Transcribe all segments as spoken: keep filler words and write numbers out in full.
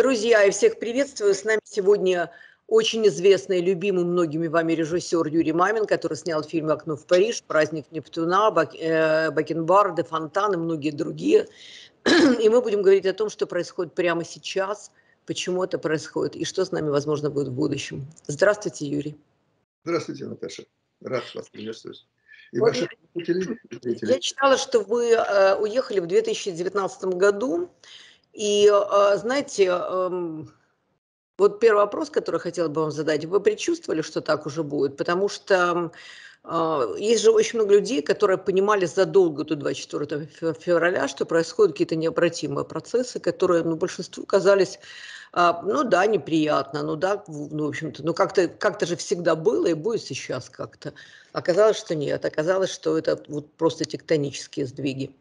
Друзья, я всех приветствую. С нами сегодня очень известный и любимый многими вами режиссер Юрий Мамин, который снял фильм «Окно в Париж», «Праздник Нептуна», Бак, э, «Бакенбард», «Де Фонтан» и многие другие. И мы будем говорить о том, что происходит прямо сейчас, почему это происходит и что с нами, возможно, будет в будущем. Здравствуйте, Юрий. Здравствуйте, Наташа. Рад вас приветствовать. И Вот ваших зрителей, я читала, что вы э, уехали в две тысячи девятнадцатом году. И, э, знаете, э, вот первый вопрос, который хотела бы вам задать. Вы предчувствовали, что так уже будет? Потому что э, есть же очень много людей, которые понимали задолго до двадцать четвёртого февраля, что происходят какие-то необратимые процессы, которые ну, большинству казались, э, ну да, неприятно, ну да, ну, в общем-то, ну как-то как же всегда было и будет сейчас как-то. Оказалось, что нет. Оказалось, что это вот просто тектонические сдвиги.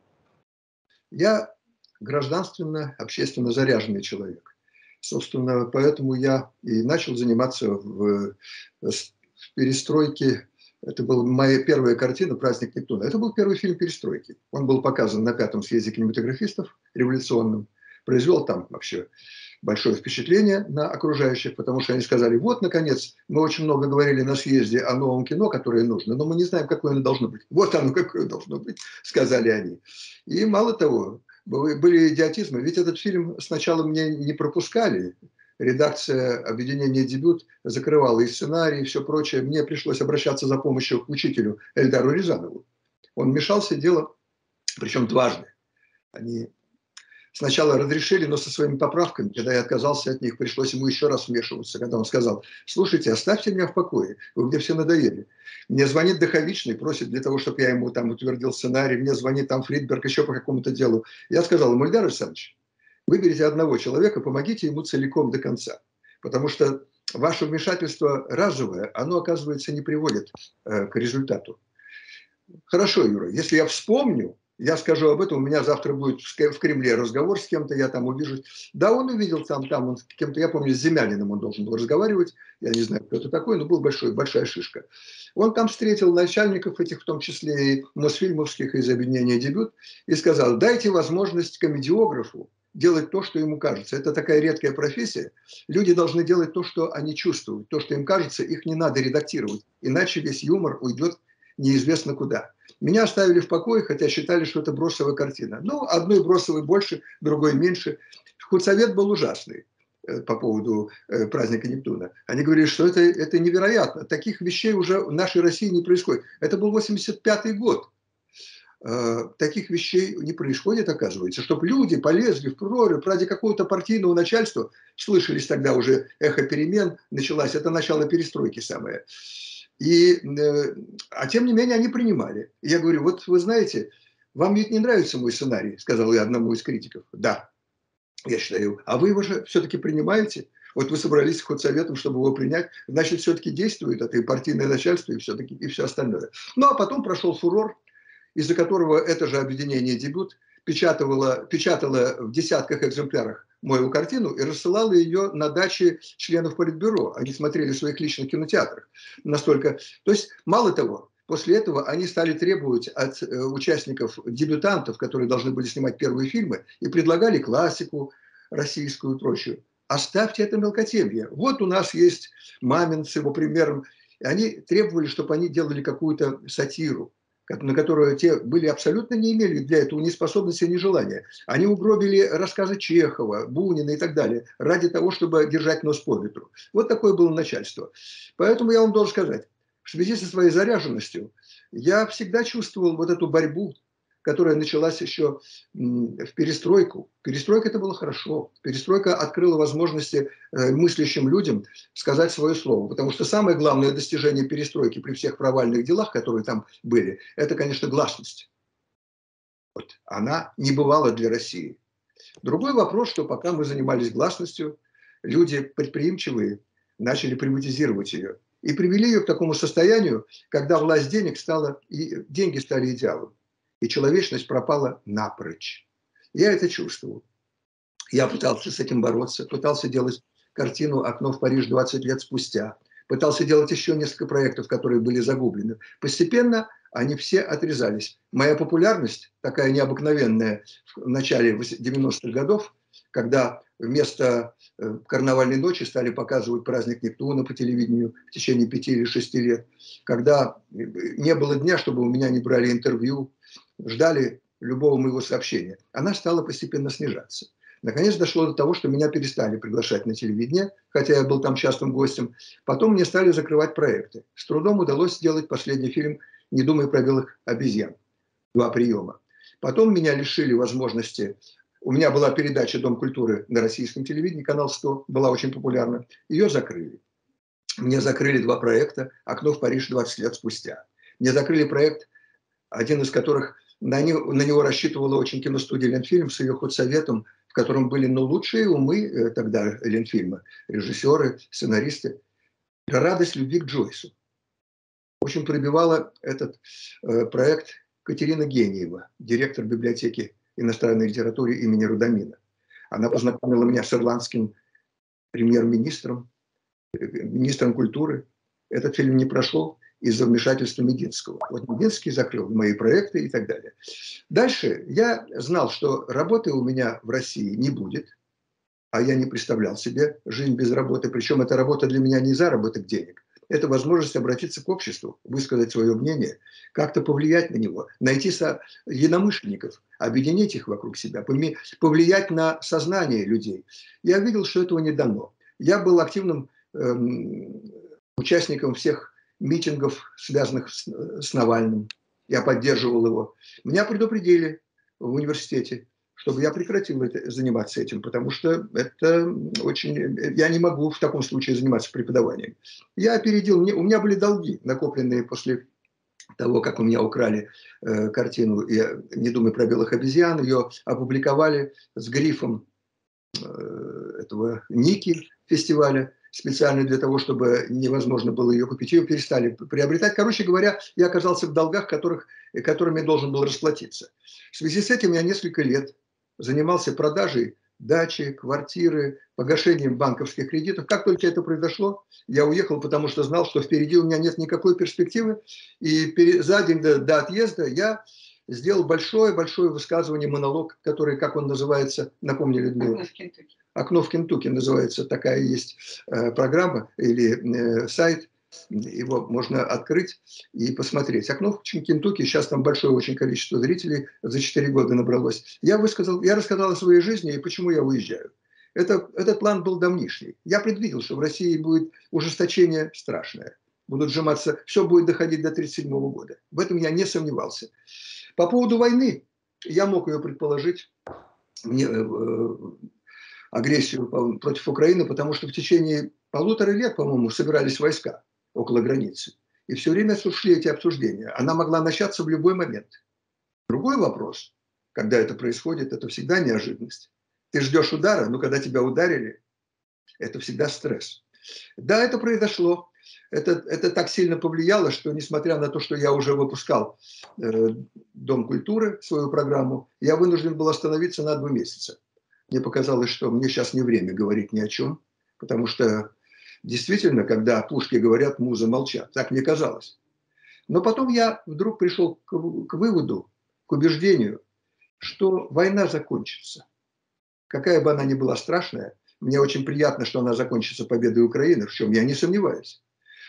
Я гражданственно, общественно заряженный человек. Собственно, поэтому я и начал заниматься в, в перестройке. Это была моя первая картина «Праздник Нептуна». Это был первый фильм перестройки. Он был показан на пятом съезде кинематографистов революционном. Произвел там вообще большое впечатление на окружающих, потому что они сказали: вот, наконец, мы очень много говорили на съезде о новом кино, которое нужно, но мы не знаем, какое оно должно быть. Вот оно, какое должно быть, сказали они. И мало того, были идиотизмы. Ведь этот фильм сначала мне не пропускали. Редакция объединения «Дебют» закрывала и сценарий, и все прочее. Мне пришлось обращаться за помощью к учителю Эльдару Рязанову. Он вмешался в дело, причем дважды. Они сначала разрешили, но со своими поправками. Когда я отказался от них, пришлось ему еще раз вмешиваться, когда он сказал: слушайте, оставьте меня в покое, вы мне все надоели. Мне звонит Даховичный, просит для того, чтобы я ему там утвердил сценарий, мне звонит там Фридберг еще по какому-то делу. Я сказал ему: Эльдар Александрович, выберите одного человека, помогите ему целиком до конца. Потому что ваше вмешательство разовое, оно, оказывается, не приводит э, к результату. Хорошо, Юра, если я вспомню, я скажу об этом, у меня завтра будет в Кремле разговор с кем-то, я там увижу. Да, он увидел там, там он с кем-то, я помню, с Земяниным он должен был разговаривать, я не знаю, кто это такой, но был большой, большая шишка. Он там встретил начальников этих, в том числе и Мосфильмовских, из объединения «Дебют», и сказал: дайте возможность комедиографу делать то, что ему кажется. Это такая редкая профессия. Люди должны делать то, что они чувствуют, то, что им кажется, их не надо редактировать, иначе весь юмор уйдет неизвестно куда. Меня оставили в покое, хотя считали, что это бросовая картина. Ну, одной бросовой больше, другой меньше. Худсовет был ужасный по поводу э, праздника Нептуна. Они говорили, что это, это невероятно. Таких вещей уже в нашей России не происходит. Это был восемьдесят пятый год. Э, таких вещей не происходит, оказывается. Чтобы люди полезли в прорубь ради какого-то партийного начальства. Слышались тогда уже эхо перемен. Началась, это начало перестройки самое. И, э, а тем не менее они принимали. И я говорю: вот вы знаете, вам ведь не нравится мой сценарий, сказал я одному из критиков. Да, я считаю. А вы его же все-таки принимаете? Вот вы собрались с худсоветом, чтобы его принять, значит, все-таки действует это и партийное начальство, и все-таки, и все остальное. Ну, а потом прошел фурор, из-за которого это же объединение «Дебют» печатало, печатало в десятках экземплярах мою картину и рассылала ее на дачи членов Политбюро. Они смотрели в своих личных кинотеатрах. Настолько... То есть, мало того, после этого они стали требовать от э, участников, дебютантов, которые должны были снимать первые фильмы, и предлагали классику российскую и прочую: оставьте это мелкотемье. Вот у нас есть Мамин с его примером. И они требовали, чтобы они делали какую-то сатиру, на которую те были абсолютно не имели для этого ни способности, ни желания. Они угробили рассказы Чехова, Бунина и так далее ради того, чтобы держать нос по ветру. Вот такое было начальство. Поэтому я вам должен сказать, в связи со своей заряженностью я всегда чувствовал вот эту борьбу, которая началась еще в перестройку. Перестройка — это было хорошо. Перестройка открыла возможности мыслящим людям сказать свое слово. Потому что самое главное достижение перестройки при всех провальных делах, которые там были, это, конечно, гласность. Вот. Она не бывала для России. Другой вопрос, что пока мы занимались гласностью, люди предприимчивые начали приватизировать ее. И привели ее к такому состоянию, когда власть денег стала, и деньги стали идеалом. И человечность пропала напрочь. Я это чувствовал. Я пытался с этим бороться, пытался делать картину «Окно в Париж» двадцать лет спустя. Пытался делать еще несколько проектов, которые были загублены. Постепенно они все отрезались. Моя популярность, такая необыкновенная в начале девяностых годов, когда вместо «Карнавальной ночи» стали показывать «Праздник Нептуна» по телевидению в течение пяти или шести лет, когда не было дня, чтобы у меня не брали интервью, ждали любого моего сообщения, она стала постепенно снижаться. Наконец дошло до того, что меня перестали приглашать на телевидение, хотя я был там частым гостем. Потом мне стали закрывать проекты. С трудом удалось сделать последний фильм «Не думай про белых обезьян». Два приема. Потом меня лишили возможности. У меня была передача «Дом культуры» на российском телевидении, канал сто, была очень популярна. Ее закрыли. Мне закрыли два проекта «Окно в Париж» двадцать лет спустя. Мне закрыли проект, один из которых, на него, на него рассчитывала очень киностудия «Ленфильм» с ее худсоветом, в котором были ну, лучшие умы тогда Ленфильма, режиссеры, сценаристы. Про радость любви к Джойсу. Очень пробивала этот э, проект Катерина Гениева, директор библиотеки иностранной литературы имени Рудамина. Она познакомила меня с ирландским премьер-министром, министром культуры. Этот фильм не прошел из-за вмешательства Мединского. Вот Мединский закрыл мои проекты и так далее. Дальше я знал, что работы у меня в России не будет, а я не представлял себе жизнь без работы. Причем эта работа для меня не заработок денег. Это возможность обратиться к обществу, высказать свое мнение, как-то повлиять на него, найти со... единомышленников, объединить их вокруг себя, повлиять на сознание людей. Я видел, что этого не дано. Я был активным эм, участником всех митингов, связанных с, с Навальным. Я поддерживал его. Меня предупредили в университете, чтобы я прекратил это, заниматься этим, потому что это очень... Я не могу в таком случае заниматься преподаванием. Я опередил... Мне, у меня были долги, накопленные после того, как у меня украли э, картину «Я не думаю про белых обезьян». Ее опубликовали с грифом э, этого Ники фестиваля, специально для того, чтобы невозможно было ее купить. Ее перестали приобретать. Короче говоря, я оказался в долгах, которых, которыми я должен был расплатиться. В связи с этим я несколько лет занимался продажей дачи, квартиры, погашением банковских кредитов. Как только это произошло, я уехал, потому что знал, что впереди у меня нет никакой перспективы. И за день до, до отъезда я сделал большое-большое высказывание, монолог, который, как он называется, напомни, Людмила. «Окно в Кентукки» называется, такая есть э, программа или э, сайт. Его можно открыть и посмотреть. «Окно в Кентукки», сейчас там большое очень количество зрителей, за четыре года набралось. Я высказал, я рассказал о своей жизни и почему я уезжаю. Это, этот план был давнишний. Я предвидел, что в России будет ужесточение страшное. Будут сжиматься, все будет доходить до тридцать седьмого года. В этом я не сомневался. По поводу войны, я мог ее предположить. Мне, э, агрессию против Украины, потому что в течение полутора лет, по-моему, собирались войска около границы. И все время шли эти обсуждения. Она могла начаться в любой момент. Другой вопрос, когда это происходит, это всегда неожиданность. Ты ждешь удара, но когда тебя ударили, это всегда стресс. Да, это произошло. Это, это так сильно повлияло, что несмотря на то, что я уже выпускал э, Дом культуры, свою программу, я вынужден был остановиться на два месяца. Мне показалось, что мне сейчас не время говорить ни о чем, потому что действительно, когда пушки говорят, музы молчат. Так мне казалось. Но потом я вдруг пришел к, к выводу, к убеждению, что война закончится. Какая бы она ни была страшная, мне очень приятно, что она закончится победой Украины, в чем я не сомневаюсь.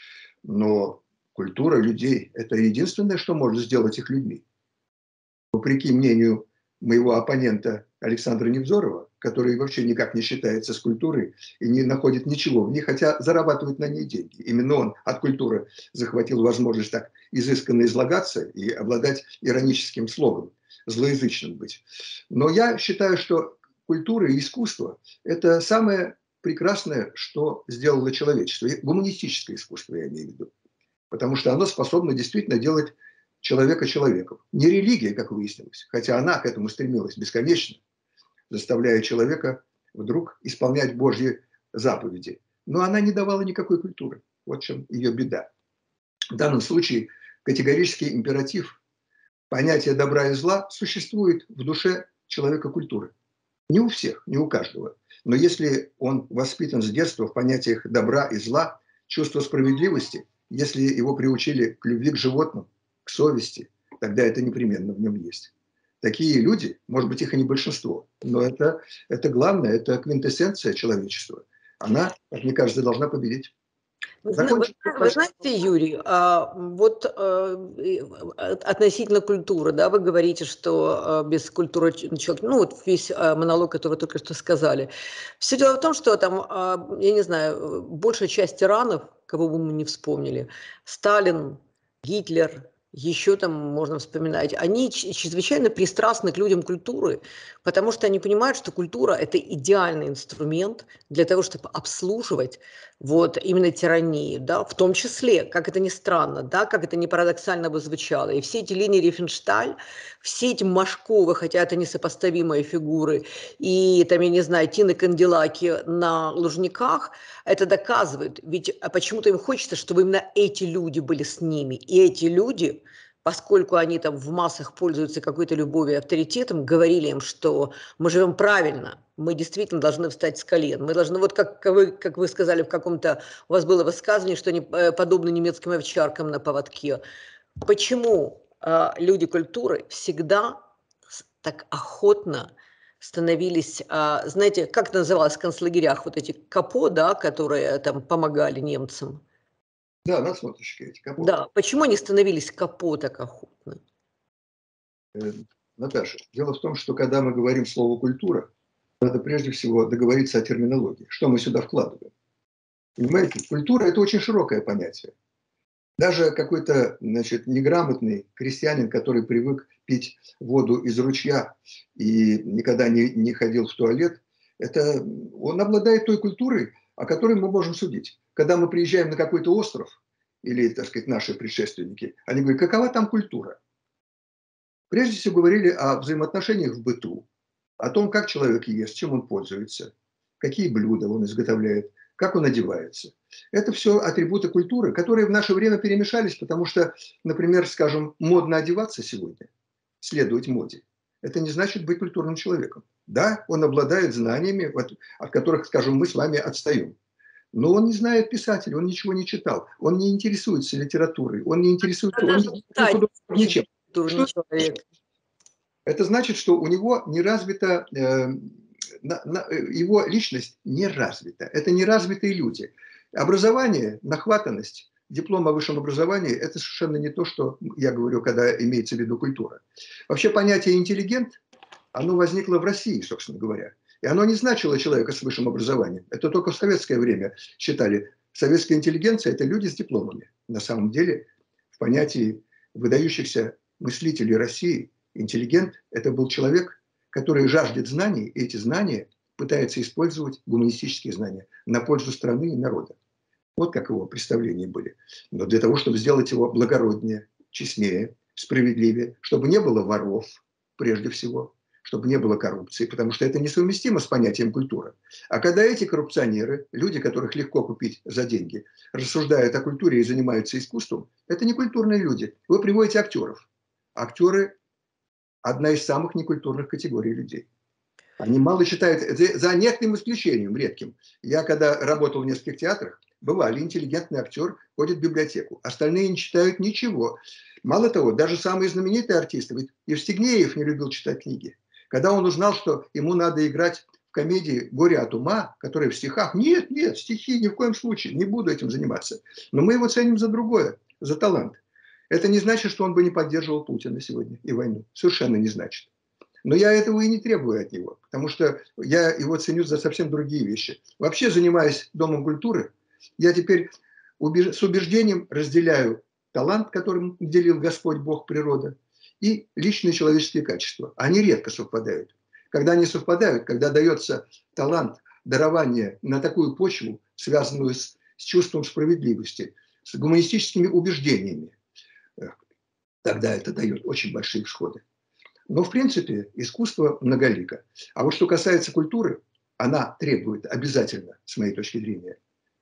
Но культура людей – это единственное, что может сделать их людьми. Вопреки мнению моего оппонента Александра Невзорова, который вообще никак не считается с культурой и не находит ничего в ней, хотя зарабатывает на ней деньги. Именно он от культуры захватил возможность так изысканно излагаться и обладать ироническим слогом, злоязычным быть. Но я считаю, что культура и искусство – это самое прекрасное, что сделало человечество. И гуманистическое искусство, я имею в виду. Потому что оно способно действительно делать человека человеком. Не религия, как выяснилось, хотя она к этому стремилась бесконечно, заставляя человека вдруг исполнять Божьи заповеди. Но она не давала никакой культуры. Вот в чем ее беда. В данном случае категорический императив, понятие добра и зла существует в душе человека культуры. Не у всех, не у каждого. Но если он воспитан с детства в понятиях добра и зла, чувства справедливости, если его приучили к любви к животным, к совести, тогда это непременно в нем есть. такие люди, может быть, их и не большинство, но это, это главное, это квинтэссенция человечества. Она, как мне кажется, должна победить. Вы, зна- вы- Закончим. вы знаете, Юрий, а, вот э, и, э, относительно культуры, да, вы говорите, что э, без культуры ч- человек, ну вот весь э, монолог, который вы только что сказали. Все дело в том, что там, а, я не знаю, э, большая часть тиранов, кого бы мы не вспомнили, Сталин, Гитлер, еще там можно вспоминать, они ч- чрезвычайно пристрастны к людям культуры, потому что они понимают, что культура – это идеальный инструмент для того, чтобы обслуживать вот именно тирании, да, в том числе, как это ни странно, да, как это не парадоксально бы звучало. И все эти линии Рифеншталь, все эти Машковы, хотя это несопоставимые фигуры, и там, я не знаю, Тины Канделаки на Лужниках, это доказывает. Ведь а почему-то им хочется, чтобы именно эти люди были с ними. И эти люди, поскольку они там в массах пользуются какой-то любовью и авторитетом, говорили им, что мы живем правильно, мы действительно должны встать с колен. Мы должны, вот как вы, как вы сказали в каком-то, у вас было высказывание, что они э, подобны немецким овчаркам на поводке. Почему э, люди культуры всегда так охотно становились, а, знаете, как это называлось в концлагерях, вот эти капо, да, которые там помогали немцам? Да, надсмотрщики эти, капоты. Да, почему они становились капо так охотно? Э, Наташа, дело в том, что когда мы говорим слово «культура», надо прежде всего договориться о терминологии, что мы сюда вкладываем. Понимаете, культура – это очень широкое понятие. Даже какой-то, значит, неграмотный крестьянин, который привык пить воду из ручья и никогда не, не ходил в туалет, это, он обладает той культурой, о которой мы можем судить. Когда мы приезжаем на какой-то остров, или, так сказать, наши предшественники, они говорят, какова там культура? Прежде всего говорили о взаимоотношениях в быту, о том, как человек ест, чем он пользуется, какие блюда он изготовляет, как он одевается. Это все атрибуты культуры, которые в наше время перемешались, потому что, например, скажем, модно одеваться сегодня, следовать моде. Это не значит быть культурным человеком. Да, он обладает знаниями, от которых, скажем, мы с вами отстаем. Но он не знает писателя, он ничего не читал, он не интересуется литературой, он не интересуется, он не ничем. Что Человек. это значит, что у него не развита, э, на, на, его личность не развита. Это неразвитые люди. Образование, нахватанность, диплом о высшем образовании – это совершенно не то, что я говорю, когда имеется в виду культура. Вообще понятие «интеллигент», оно возникло в России, собственно говоря. И оно не значило человека с высшим образованием. Это только в советское время считали. Советская интеллигенция – это люди с дипломами. На самом деле, в понятии выдающихся мыслителей России интеллигент – это был человек, который жаждет знаний, и эти знания пытается использовать, гуманистические знания, на пользу страны и народа. Вот как его представления были. Но для того, чтобы сделать его благороднее, честнее, справедливее, чтобы не было воров, прежде всего, чтобы не было коррупции, потому что это несовместимо с понятием культуры. А когда эти коррупционеры, люди, которых легко купить за деньги, рассуждают о культуре и занимаются искусством, это не культурные люди. Вы приводите актеров. Актеры – одна из самых некультурных категорий людей. Они мало читают, за некоторым исключением, редким. Я когда работал в нескольких театрах, бывали, интеллигентный актер ходит в библиотеку. Остальные не читают ничего. Мало того, даже самые знаменитые артисты, ведь Евстигнеев не любил читать книги. Когда он узнал, что ему надо играть в комедии «Горе от ума», которая в стихах, нет, нет, стихи ни в коем случае, не буду этим заниматься. Но мы его ценим за другое, за талант. Это не значит, что он бы не поддерживал Путина сегодня и войну. Совершенно не значит. Но я этого и не требую от него, потому что я его ценю за совсем другие вещи. Вообще, занимаясь Домом культуры, я теперь убеж... с убеждением разделяю талант, которым наделил Господь Бог, природа, и личные человеческие качества. Они редко совпадают. Когда они совпадают, когда дается талант, дарование на такую почву, связанную с, с чувством справедливости, с гуманистическими убеждениями, тогда это дает очень большие всходы. Но, в принципе, искусство многолико. А вот что касается культуры, она требует обязательно, с моей точки зрения,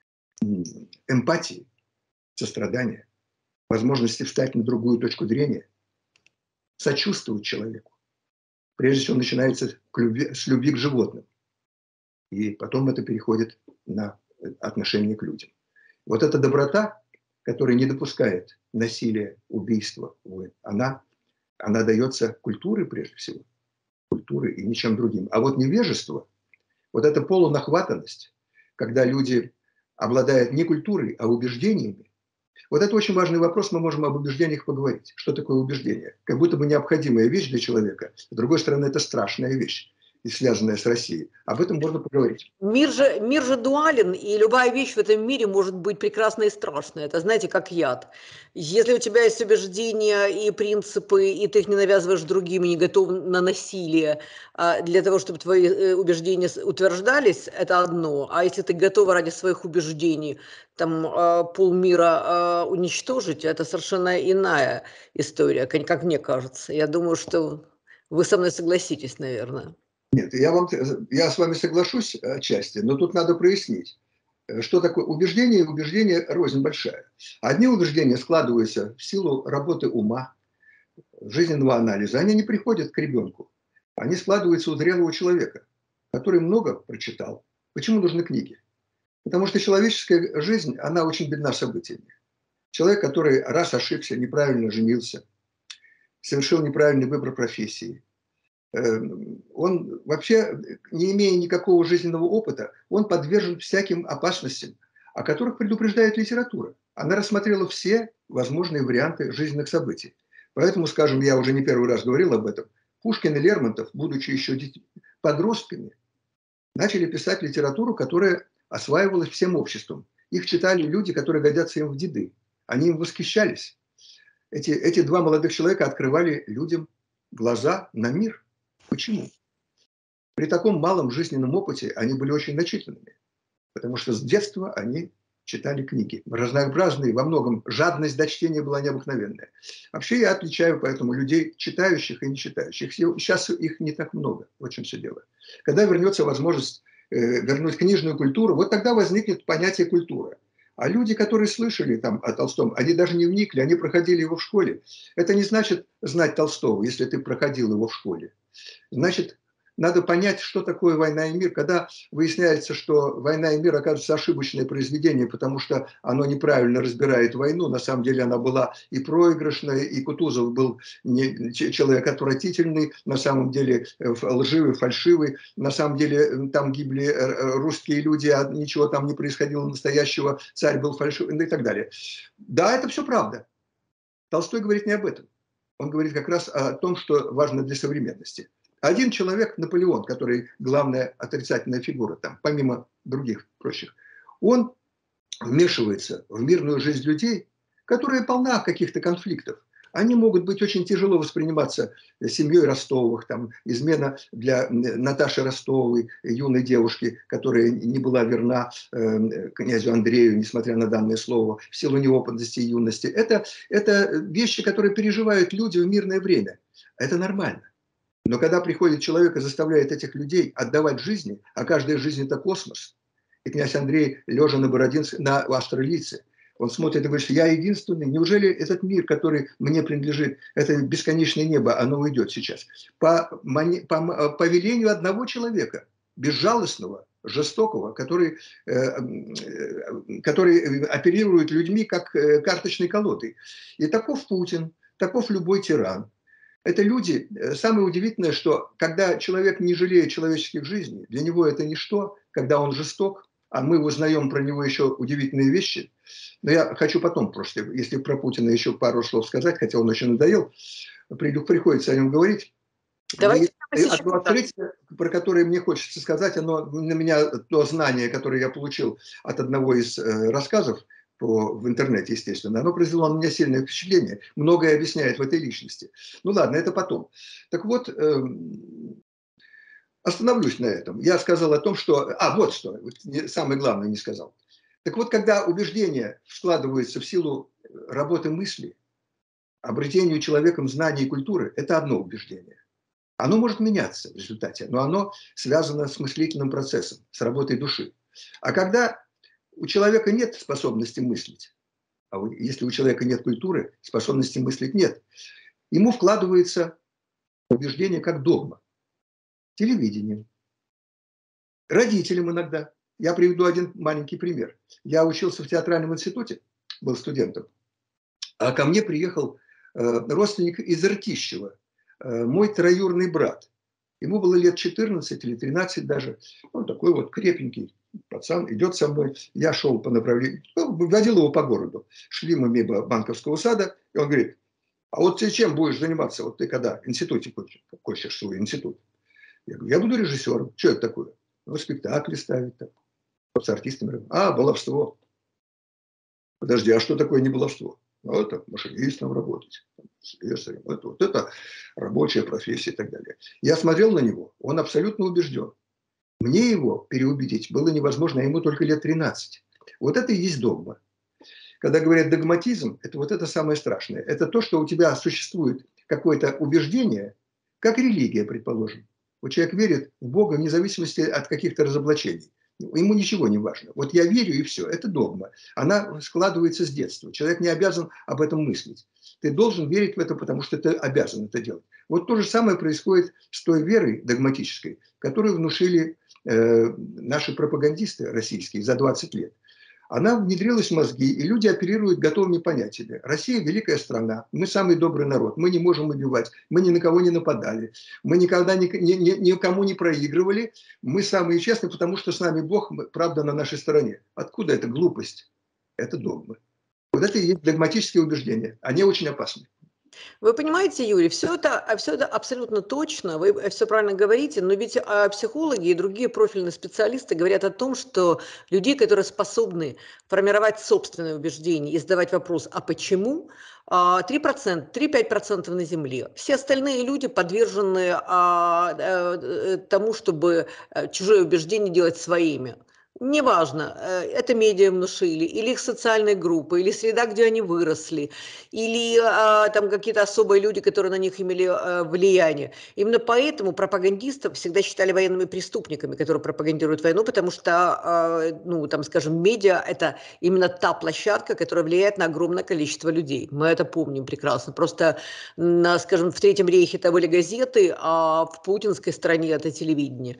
эмпатии, сострадания, возможности встать на другую точку зрения, сочувствовать человеку. Прежде всего, начинается с любви к животным. И потом это переходит на отношение к людям. Вот эта доброта, которая не допускает насилия, убийства, она она дается культурой прежде всего, культурой и ничем другим. А вот невежество, вот эта полунахватанность, когда люди обладают не культурой, а убеждениями, вот это очень важный вопрос, мы можем об убеждениях поговорить. Что такое убеждение? Как будто бы необходимая вещь для человека, с другой стороны, это страшная вещь, и связанная с Россией. Об этом можно поговорить. Мир же, мир же дуален, и любая вещь в этом мире может быть прекрасной и страшной. Это, знаете, как яд. Если у тебя есть убеждения и принципы, и ты их не навязываешь другим, и не готов на насилие а, для того, чтобы твои э, убеждения с- утверждались, это одно. А если ты готов ради своих убеждений там а, полмира а, уничтожить, это совершенно иная история, как как мне кажется. Я думаю, что вы со мной согласитесь, наверное. Нет, я, вам, я с вами соглашусь отчасти, но тут надо прояснить, что такое убеждение и убеждение рознь большая. Одни убеждения складываются в силу работы ума, жизненного анализа, они не приходят к ребенку, они складываются у зрелого человека, который много прочитал. Почему нужны книги? Потому что человеческая жизнь, она очень бедна событиями. Человек, который раз ошибся, неправильно женился, совершил неправильный выбор профессии, он вообще, не имея никакого жизненного опыта, он подвержен всяким опасностям, о которых предупреждает литература. Она рассмотрела все возможные варианты жизненных событий. Поэтому, скажем, я уже не первый раз говорил об этом, Пушкин и Лермонтов, будучи еще подростками, начали писать литературу, которая осваивалась всем обществом. Их читали люди, которые годятся им в деды. Они им восхищались. Эти, эти два молодых человека открывали людям глаза на мир. Почему? При таком малом жизненном опыте они были очень начитанными, потому что с детства они читали книги. Разнообразные, во многом жадность до чтения была необыкновенная. Вообще я отличаю поэтому людей читающих и не читающих. Сейчас их не так много, в чем все дело. Когда вернется возможность э, вернуть книжную культуру, вот тогда возникнет понятие культура. А люди, которые слышали там о Толстом, они даже не вникли, они проходили его в школе. Это не значит знать Толстого, если ты проходил его в школе. Значит, надо понять, что такое «Война и мир», когда выясняется, что «Война и мир» оказывается ошибочное произведение, потому что оно неправильно разбирает войну. На самом деле она была и проигрышная, и Кутузов был не, человек отвратительный, на самом деле лживый, фальшивый. На самом деле там гибли русские люди, а ничего там не происходило настоящего, царь был фальшивый, ну и так далее. Да, это все правда. Толстой говорит не об этом. Он говорит как раз о том, что важно для современности. Один человек, Наполеон, который главная отрицательная фигура там, помимо других прочих, он вмешивается в мирную жизнь людей, которая полна каких-то конфликтов. Они могут быть очень тяжело восприниматься семьей Ростовых, там, измена для Наташи Ростовой, юной девушки, которая не была верна э, князю Андрею, несмотря на данное слово, в силу неопытности и юности. Это, это вещи, которые переживают люди в мирное время. Это нормально. Но когда приходит человек и заставляет этих людей отдавать жизни, а каждая жизнь – это космос, и князь Андрей, лежа на Бородинске, на австралийце, он смотрит и говорит, что я единственный, неужели этот мир, который мне принадлежит, это бесконечное небо, оно уйдет сейчас? По, по, по велению одного человека, безжалостного, жестокого, который, э, который оперирует людьми как карточной колодой. И таков Путин, таков любой тиран. Это люди, самое удивительное, что когда человек не жалеет человеческих жизней, для него это ничто, когда он жесток, а мы узнаем про него еще удивительные вещи. Но я хочу потом, просто, если про Путина еще пару слов сказать, хотя он очень надоел, приходится о нем говорить. Давайте Одно открытие, про которое мне хочется сказать, оно на меня, то знание, которое я получил от одного из рассказов, по, в интернете, естественно, оно произвело на меня сильное впечатление. Многое объясняет в этой личности. Ну ладно, это потом. Так вот, э, остановлюсь на этом. Я сказал о том, что... А, вот что, самое главное не сказал. Так вот, когда убеждения складываются в силу работы мысли, обретению человеком знаний и культуры, это одно убеждение. Оно может меняться в результате, но оно связано с мыслительным процессом, с работой души. А когда у человека нет способности мыслить, а если у человека нет культуры, способности мыслить нет, ему вкладывается убеждение как догма. Телевидением, родителям иногда. Я приведу один маленький пример. Я учился в театральном институте, был студентом, а ко мне приехал родственник из Иртищева, мой троюродный брат. Ему было лет четырнадцать или тринадцать даже. Он такой вот крепенький пацан, идет со мной. Я шел по направлению, ну, водил его по городу. Шли мы мимо Банковского сада, и он говорит: а вот ты чем будешь заниматься? Вот ты когда в институте кончишь свой институт? Я говорю: я буду режиссером. Что это такое? Ну, спектакли ставить, там, с артистами. А, баловство. Подожди, а что такое не баловство? Ну, это машинистом работать, слесарем. Это, вот это рабочая профессия и так далее. Я смотрел на него, он абсолютно убежден. Мне его переубедить было невозможно, а ему только лет тринадцать. Вот это и есть догма. Когда говорят догматизм, это вот это самое страшное. Это то, что у тебя существует какое-то убеждение, как религия, предположим. Вот человек верит в Бога вне зависимости от каких-то разоблачений. Ему ничего не важно. Вот я верю, и все. Это догма. Она складывается с детства. Человек не обязан об этом мыслить. Ты должен верить в это, потому что ты обязан это делать. Вот то же самое происходит с той верой догматической, которую внушили э, наши пропагандисты российские за двадцать лет. Она внедрилась в мозги, и люди оперируют готовыми понятиями. Россия – великая страна, мы самый добрый народ, мы не можем убивать, мы ни на кого не нападали, мы никогда ни, ни, ни, никому не проигрывали, мы самые честные, потому что с нами Бог, правда, на нашей стороне. Откуда эта глупость? Это догмы. Вот это и есть догматические убеждения. Они очень опасны. Вы понимаете, Юрий, все это, все это абсолютно точно, вы все правильно говорите, но ведь психологи и другие профильные специалисты говорят о том, что людей, которые способны формировать собственные убеждения и задавать вопрос «а почему?», три процента, три-пять процентов на Земле. Все остальные люди подвержены а, а, тому, чтобы чужие убеждения делать своими. Неважно, это медиа внушили, или их социальные группы, или среда, где они выросли, или а, там какие-то особые люди, которые на них имели а, влияние. Именно поэтому пропагандистов всегда считали военными преступниками, которые пропагандируют войну, потому что, а, ну, там, скажем, медиа – это именно та площадка, которая влияет на огромное количество людей. Мы это помним прекрасно. Просто, на, скажем, в Третьем рейхе это были газеты, а в путинской стране это телевидение.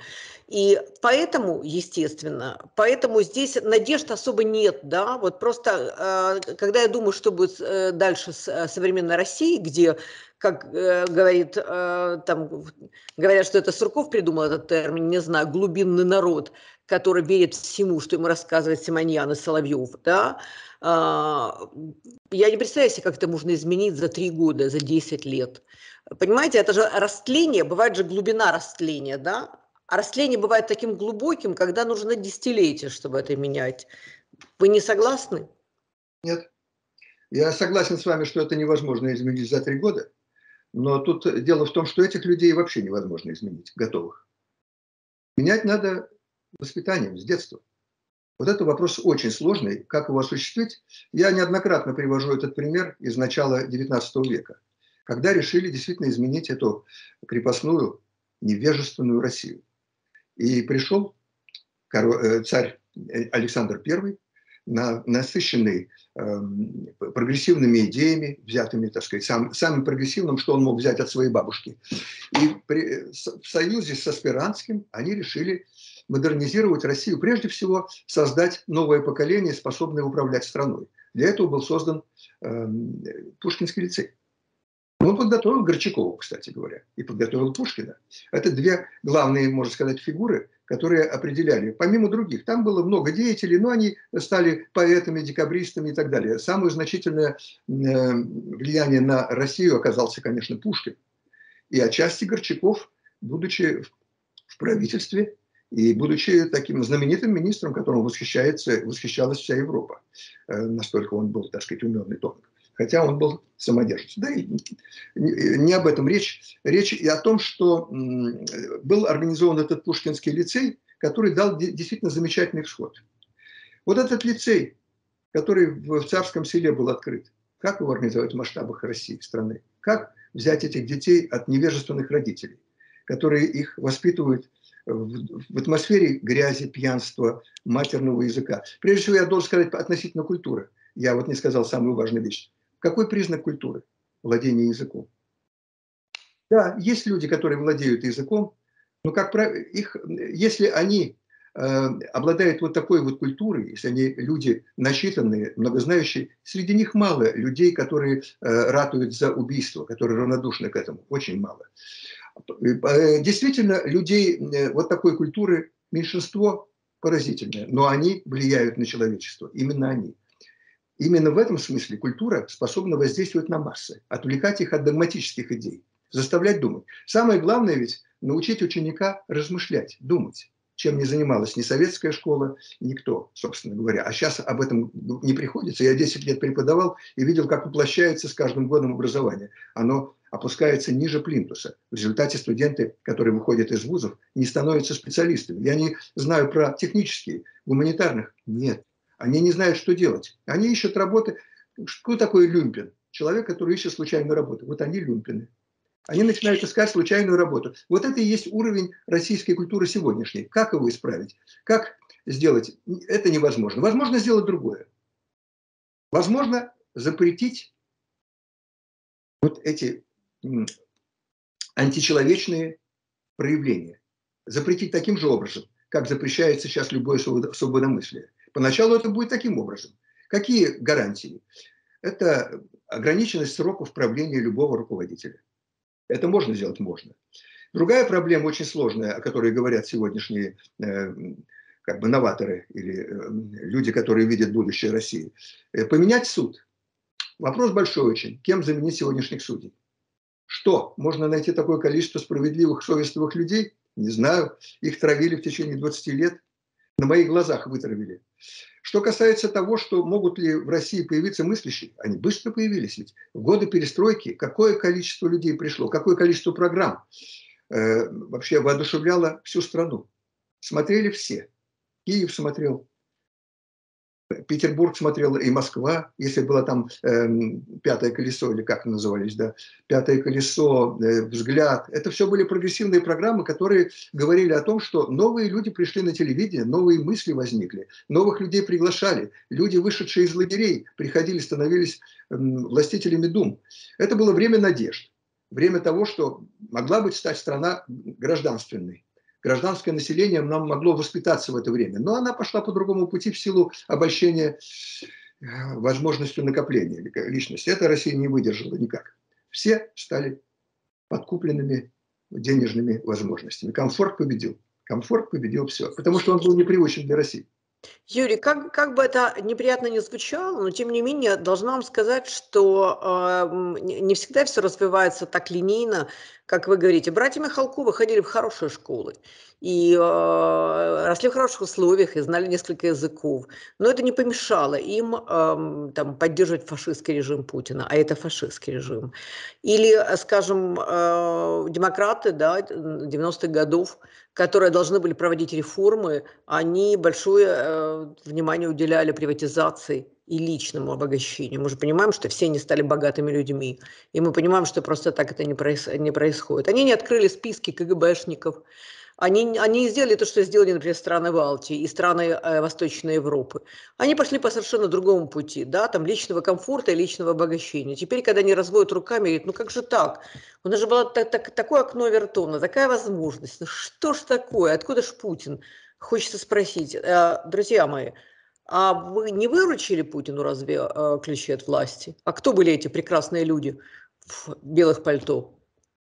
И поэтому, естественно, поэтому здесь надежд особо нет, да, вот просто, э, когда я думаю, что будет э, дальше с э, современной Россией, где, как э, говорит, э, там, говорят, что это Сурков придумал этот термин, не знаю, глубинный народ, который верит всему, что ему рассказывает Симоньян и Соловьев, да, э, я не представляю себе, как это можно изменить за три года, за десять лет. Понимаете, это же растление, бывает же глубина растления, да. А растление бывает таким глубоким, когда нужно десятилетие, чтобы это менять. Вы не согласны? Нет. Я согласен с вами, что это невозможно изменить за три года. Но тут дело в том, что этих людей вообще невозможно изменить, готовых. Менять надо воспитанием, с детства. Вот это вопрос очень сложный. Как его осуществить? Я неоднократно привожу этот пример из начала девятнадцатого века, когда решили действительно изменить эту крепостную, невежественную Россию. И пришел царь Александр Первый, насыщенный э, прогрессивными идеями, взятыми, так сказать, сам, самым прогрессивным, что он мог взять от своей бабушки. И при, в союзе с Аспиранским они решили модернизировать Россию, прежде всего создать новое поколение, способное управлять страной. Для этого был создан э, Пушкинский лицей. Он подготовил Горчакова, кстати говоря, и подготовил Пушкина. Это две главные, можно сказать, фигуры, которые определяли, помимо других. Там было много деятелей, но они стали поэтами, декабристами и так далее. Самое значительное влияние на Россию оказался, конечно, Пушкин. И отчасти Горчаков, будучи в правительстве и будучи таким знаменитым министром, которым восхищается, восхищалась вся Европа. Настолько он был, так сказать, умен и тонк. Хотя он был самодержец. Да и не об этом речь. Речь и о том, что был организован этот Пушкинский лицей, который дал действительно замечательный всход. Вот этот лицей, который в Царском Селе был открыт, как его организовать в масштабах России, страны? Как взять этих детей от невежественных родителей, которые их воспитывают в атмосфере грязи, пьянства, матерного языка? Прежде всего, я должен сказать относительно культуры. Я вот не сказал самую важную вещь. Какой признак культуры? Владение языком. Да, есть люди, которые владеют языком, но как правило, их, если они э, обладают вот такой вот культурой, если они люди начитанные, многознающие, среди них мало людей, которые э, ратуют за убийство, которые равнодушны к этому. Очень мало. Э, действительно, людей э, вот такой культуры меньшинство поразительное, но они влияют на человечество. Именно они. Именно в этом смысле культура способна воздействовать на массы, отвлекать их от догматических идей, заставлять думать. Самое главное ведь научить ученика размышлять, думать, чем не занималась ни советская школа, никто, собственно говоря. А сейчас об этом не приходится. Я десять лет преподавал и видел, как уплощается с каждым годом образование. Оно опускается ниже плинтуса. В результате студенты, которые выходят из вузов, не становятся специалистами. Я не знаю про технические, гуманитарных. Нет. Они не знают, что делать. Они ищут работы. Что такое люмпен? Человек, который ищет случайную работу. Вот они люмпены. Они начинают искать случайную работу. Вот это и есть уровень российской культуры сегодняшней. Как его исправить? Как сделать? Это невозможно. Возможно сделать другое. Возможно запретить вот эти античеловечные проявления. Запретить таким же образом, как запрещается сейчас любое свободомыслие. Поначалу это будет таким образом. Какие гарантии? Это ограниченность сроков правления любого руководителя. Это можно сделать? Можно. Другая проблема очень сложная, о которой говорят сегодняшние э, как бы новаторы или э, люди, которые видят будущее России. Э, поменять суд. Вопрос большой очень. Кем заменить сегодняшних судей? Что? Можно найти такое количество справедливых, совестливых людей? Не знаю. Их травили в течение двадцати лет. На моих глазах вытравили. Что касается того, что могут ли в России появиться мыслящие, они быстро появились. Ведь в годы перестройки какое количество людей пришло, какое количество программ э, вообще воодушевляло всю страну. Смотрели все. Киев смотрел, Петербург смотрел, и Москва, если было там э, «Пятое колесо», или как назывались, да, «Пятое колесо», э, «Взгляд». Это все были прогрессивные программы, которые говорили о том, что новые люди пришли на телевидение, новые мысли возникли, новых людей приглашали. Люди, вышедшие из лагерей, приходили, становились э, властителями дум. Это было время надежд, время того, что могла быть стать страна гражданственной. Гражданское население нам могло воспитаться в это время. Но она пошла по другому пути в силу обольщения возможностью накопления личности. Это Россия не выдержала никак. Все стали подкупленными денежными возможностями. Комфорт победил. Комфорт победил все. Потому что он был непривычен для России. Юрий, как, как бы это неприятно не звучало, но тем не менее должна вам сказать, что э, не всегда все развивается так линейно, как вы говорите. Братья Михалковы ходили в хорошие школы и э, росли в хороших условиях и знали несколько языков. Но это не помешало им э, там, поддерживать фашистский режим Путина, а это фашистский режим. Или, скажем, э, демократы, да, девяностых годов, которые должны были проводить реформы, они большое э, внимание уделяли приватизации и личному обогащению. Мы же понимаем, что все они стали богатыми людьми, и мы понимаем, что просто так это не, проис не происходит. Они не открыли списки КГБшников, они, они сделали то, что сделали, например, страны Балтии и страны э, Восточной Европы. Они пошли по совершенно другому пути, да, там личного комфорта и личного обогащения. Теперь, когда они разводят руками, говорят, ну как же так? У нас же было так, так, такое окно Вертона, такая возможность. Ну что ж такое? Откуда ж Путин? Хочется спросить, э, друзья мои, а вы не выручили Путину разве э, ключи от власти? А кто были эти прекрасные люди в белых пальто?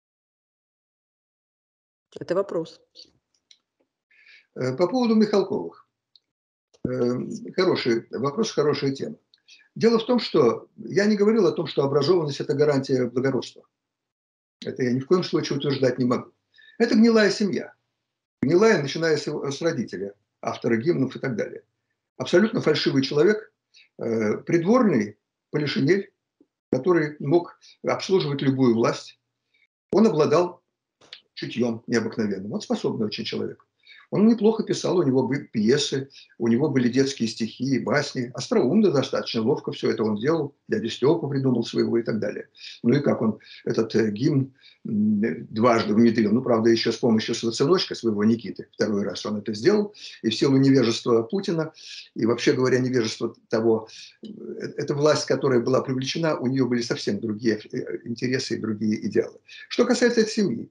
Это вопрос. По поводу Михалковых. Хороший вопрос, хорошая тема. Дело в том, что я не говорил о том, что образованность – это гарантия благородства. Это я ни в коем случае утверждать не могу. Это гнилая семья. Гнилая, начиная с, с родителя, автора гимнов и так далее. Абсолютно фальшивый человек, э, придворный полишинель, который мог обслуживать любую власть. Он обладал чутьем необыкновенным. Он способный очень человек. Он неплохо писал, у него были пьесы, у него были детские стихи, басни. Остроумно достаточно, ловко все это он делал. Дядя Степа придумал своего и так далее. Ну и как он этот э, гимн дважды внедрил. Ну, правда, еще с помощью сыночка своего Никиты. Второй раз он это сделал. И в силу невежества Путина, и вообще говоря, невежества того, эта власть, которая была привлечена, у нее были совсем другие интересы и другие идеалы. Что касается этой семьи.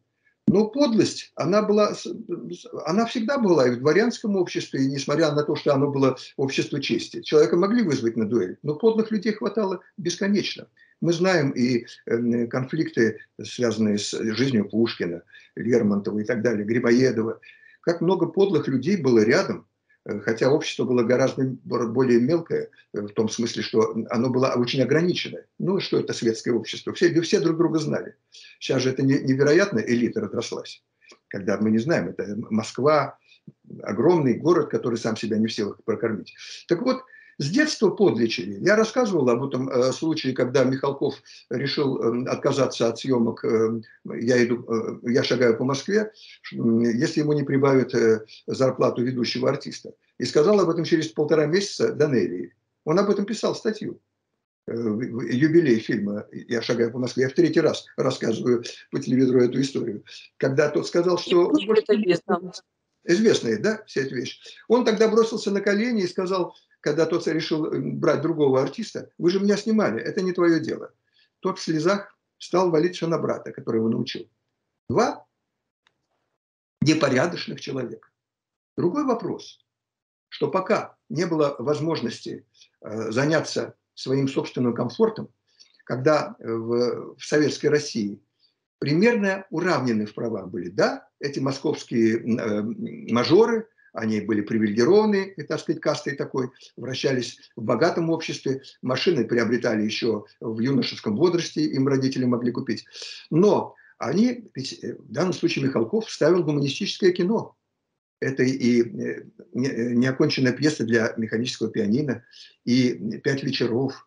Но подлость, она была, она всегда была и в дворянском обществе, и несмотря на то, что оно было общество чести. Человека могли вызвать на дуэль, но подлых людей хватало бесконечно. Мы знаем и конфликты, связанные с жизнью Пушкина, Лермонтова и так далее, Грибоедова. Как много подлых людей было рядом, хотя общество было гораздо более мелкое, в том смысле, что оно было очень ограниченное. Ну, что это светское общество? Все, все друг друга знали. Сейчас же это невероятная элита разрослась, когда мы не знаем, это Москва, огромный город, который сам себя не в силах прокормить. Так вот, с детства подлечили. Я рассказывал об этом э, случае, когда Михалков решил э, отказаться от съемок э, «Я, иду, э, «Я шагаю по Москве», э, если ему не прибавят э, зарплату ведущего артиста. И сказал об этом через полтора месяца Данелии. Он об этом писал статью. Э, юбилей фильма «Я шагаю по Москве». Я в третий раз рассказываю по телевизору эту историю. Когда тот сказал, что... Известная, да, вся эта вещь. Он тогда бросился на колени и сказал, когда тот решил брать другого артиста: вы же меня снимали, это не твое дело. Тот в слезах стал валить на брата, который его научил. Два непорядочных человека. Другой вопрос, что пока не было возможности э, заняться своим собственным комфортом, когда в, в советской России примерно уравнены в правах были. Да, эти московские э, мажоры, они были привилегированы, и, так сказать, кастой такой, вращались в богатом обществе, машины приобретали еще в юношеском возрасте, им родители могли купить. Но они, ведь в данном случае Михалков ставил гуманистическое кино. Это и неоконченная пьеса для механического пианино, и «Пять вечеров»,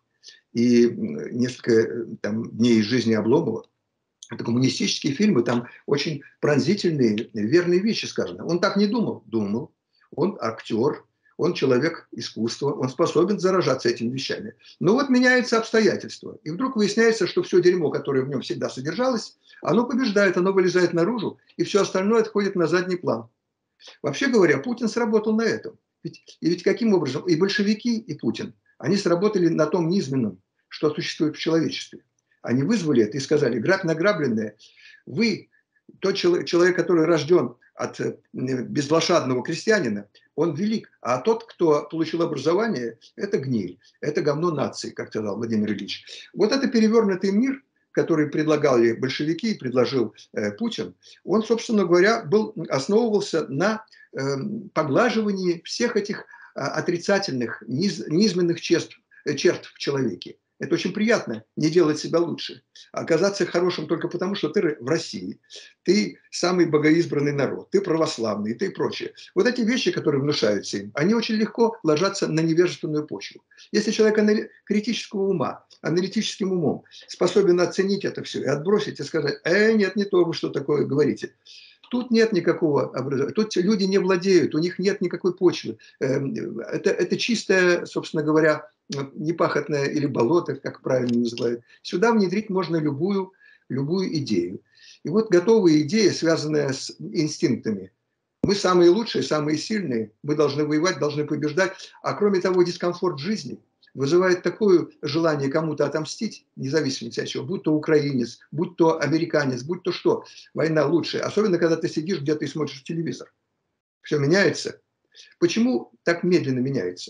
и несколько там, дней из жизни Обломова. Это коммунистические фильмы, там очень пронзительные, верные вещи сказаны. Он так не думал. Думал. Он актер, он человек искусства, он способен заражаться этими вещами. Но вот меняются обстоятельства. И вдруг выясняется, что все дерьмо, которое в нем всегда содержалось, оно побеждает, оно вылезает наружу, и все остальное отходит на задний план. Вообще говоря, Путин сработал на этом. Ведь, и ведь каким образом? И большевики, и Путин, они сработали на том низменном, что существует в человечестве. Они вызвали это и сказали: грабь награбленное, вы, тот человек, который рожден от безлошадного крестьянина, он велик, а тот, кто получил образование, это гниль, это говно нации, как сказал Владимир Ильич. Вот это перевернутый мир, который предлагали большевики и предложил э, Путин, он, собственно говоря, был, основывался на э, поглаживании всех этих э, отрицательных, низ, низменных черт, э, черт в человеке. Это очень приятно, не делать себя лучше. А оказаться хорошим только потому, что ты в России, ты самый богоизбранный народ, ты православный и ты прочее. Вот эти вещи, которые внушаются им, они очень легко ложатся на невежественную почву. Если человек критического ума, аналитическим умом способен оценить это все и отбросить, и сказать: э, нет, не то, вы что такое говорите. Тут нет никакого образования, тут люди не владеют, у них нет никакой почвы. Это, это чистое, собственно говоря, непахотное или болото, как правильно называют. Сюда внедрить можно любую, любую идею. И вот готовая идея, связанная с инстинктами. Мы самые лучшие, самые сильные, мы должны воевать, должны побеждать. А кроме того, дискомфорт жизни вызывает такое желание кому-то отомстить, независимо от чего, будь то украинец, будь то американец, будь то что. Война лучшая. Особенно, когда ты сидишь где-то и смотришь телевизор. Все меняется. Почему так медленно меняется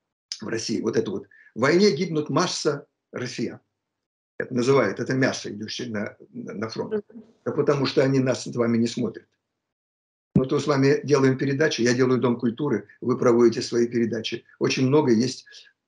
в России? Вот это вот. В войне гибнут масса россиян. Это называют, это мясо, идущее на, на фронт. Да потому что они нас с вами не смотрят. Мы то с вами делаем передачи, я делаю Дом культуры, вы проводите свои передачи. Очень много есть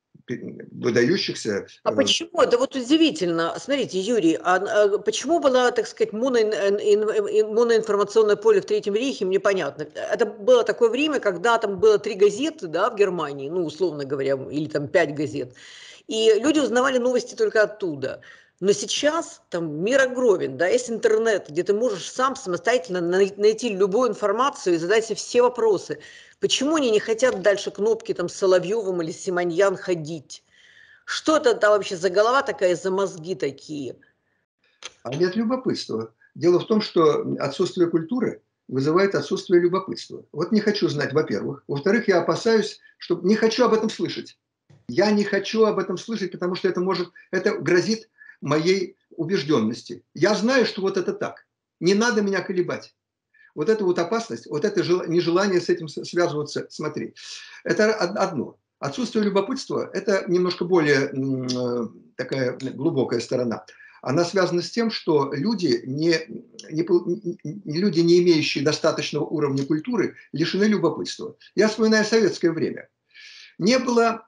выдающихся. А почему? Это вот удивительно. Смотрите, Юрий, а, а почему было, так сказать, моно, моноинформационное поле в Третьем рейхе, мне понятно. Это было такое время, когда там было три газеты, да, в Германии, ну, условно говоря, или там пять газет. И люди узнавали новости только оттуда. Но сейчас там мир огромен, да, есть интернет, где ты можешь сам самостоятельно найти любую информацию и задать себе все вопросы. Почему они не хотят дальше кнопки там с Соловьевым или Симоньян ходить? Что это там вообще за голова такая, за мозги такие? А нет любопытства. Дело в том, что отсутствие культуры вызывает отсутствие любопытства. Вот не хочу знать, во-первых. Во-вторых, я опасаюсь, что не хочу об этом слышать. Я не хочу об этом слышать, потому что это может, это грозит моей убежденности. Я знаю, что вот это так. Не надо меня колебать. Вот эта вот опасность, вот это нежелание с этим связываться, смотри, это одно. Отсутствие любопытства – это немножко более такая глубокая сторона. Она связана с тем, что люди, не, не, люди, не имеющие достаточного уровня культуры, лишены любопытства. Я вспоминаю советское время. Не было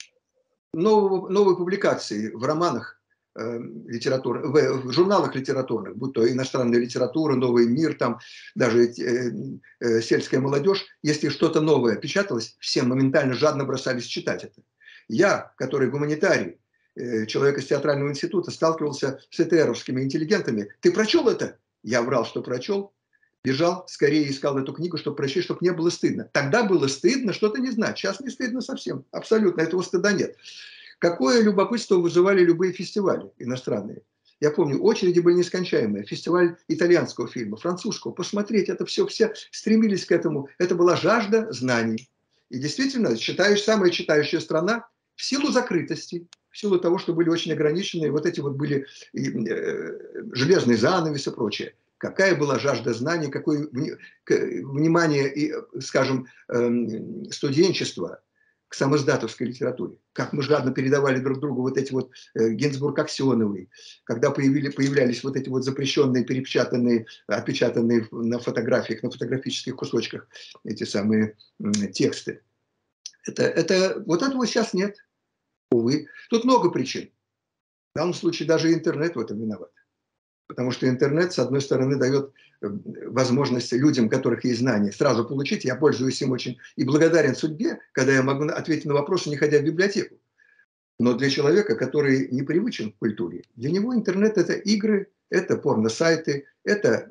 нового, новой публикации в романах, э, литератур, в, в журналах литературных, будь то иностранная литература, «Новый мир», там, даже э, э, «Сельская молодежь». Если что-то новое печаталось, все моментально жадно бросались читать это. Я, который гуманитарий, человек из театрального института, сталкивался с этеровскими интеллигентами. Ты прочел это? Я врал, что прочел. Бежал, скорее искал эту книгу, чтобы прочесть, чтобы не было стыдно. Тогда было стыдно что-то не знать. Сейчас не стыдно совсем. Абсолютно. Этого стыда нет. Какое любопытство вызывали любые фестивали иностранные. Я помню, очереди были нескончаемые. Фестиваль итальянского фильма, французского. Посмотреть это все, все стремились к этому. Это была жажда знаний. И действительно, считаешь, самая читающая страна в силу закрытости, в силу того, что были очень ограничены, вот эти вот были и, э, железные занавесы и прочее. Какая была жажда знаний, какое внимание, и, скажем, э, студенчества к самоиздатовской литературе. Как мы жадно передавали друг другу вот эти вот э, Гинзбург, Аксеновый, когда появили, появлялись вот эти вот запрещенные, перепечатанные, отпечатанные на фотографиях, на фотографических кусочках эти самые э, тексты. Это, это, вот этого сейчас нет. Увы. Тут много причин. В данном случае даже интернет в этом виноват. Потому что интернет, с одной стороны, дает возможность людям, у которых есть знания, сразу получить. Я пользуюсь им очень и благодарен судьбе, когда я могу ответить на вопросы, не ходя в библиотеку. Но для человека, который не привычен к культуре, для него интернет – это игры, это порно-сайты, это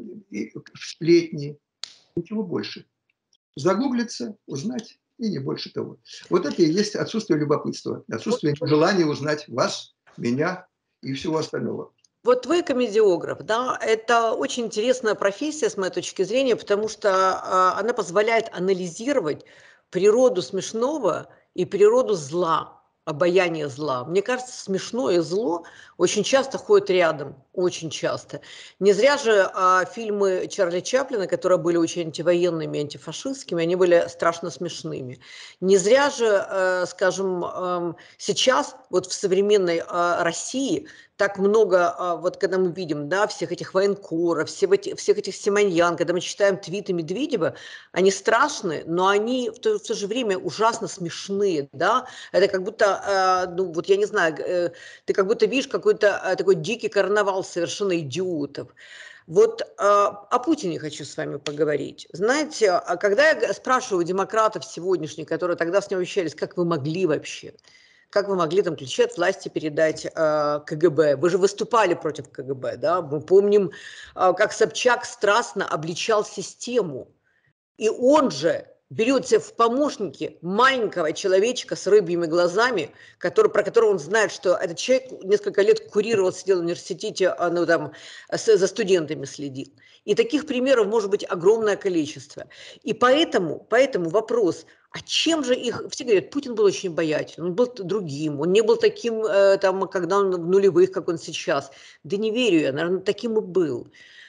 сплетни, ничего больше. Загуглиться, узнать. И не больше того. Вот это и есть отсутствие любопытства, отсутствие желания узнать вас, меня и всего остального. Вот вы комедиограф, да, это очень интересная профессия с моей точки зрения, потому что э, она позволяет анализировать природу смешного и природу зла, обаяние зла. Мне кажется, смешное и зло очень часто ходят рядом, очень часто. Не зря же а, фильмы Чарли Чаплина, которые были очень антивоенными, антифашистскими, они были страшно смешными. Не зря же, э, скажем, э, сейчас вот в современной э, России так много, э, вот когда мы видим, да, всех этих военкоров, всех этих, всех этих Симоньян, когда мы читаем твиты Медведева, они страшные, но они в то, в то же время ужасно смешные, да, это как будто Uh, ну, вот я не знаю, uh, ты как будто видишь какой-то uh, такой дикий карнавал совершенно идиотов. Вот uh, о Путине хочу с вами поговорить. Знаете, когда я спрашиваю демократов сегодняшних, которые тогда с ним общались, как вы могли вообще, как вы могли там ключи от власти передать uh, КГБ? Вы же выступали против КГБ, да? Мы помним, uh, как Собчак страстно обличал систему. И он же берет себе в помощники маленького человечка с рыбьими глазами, который, про которого он знает, что этот человек несколько лет курировал, сидел в университете, ну, там, за студентами следил. И таких примеров может быть огромное количество. И поэтому, поэтому вопрос, а чем же их... Все говорят, Путин был очень обаятельным, он был другим, он не был таким, там, когда он в нулевых, как он сейчас. Да не верю я, наверное, таким и был.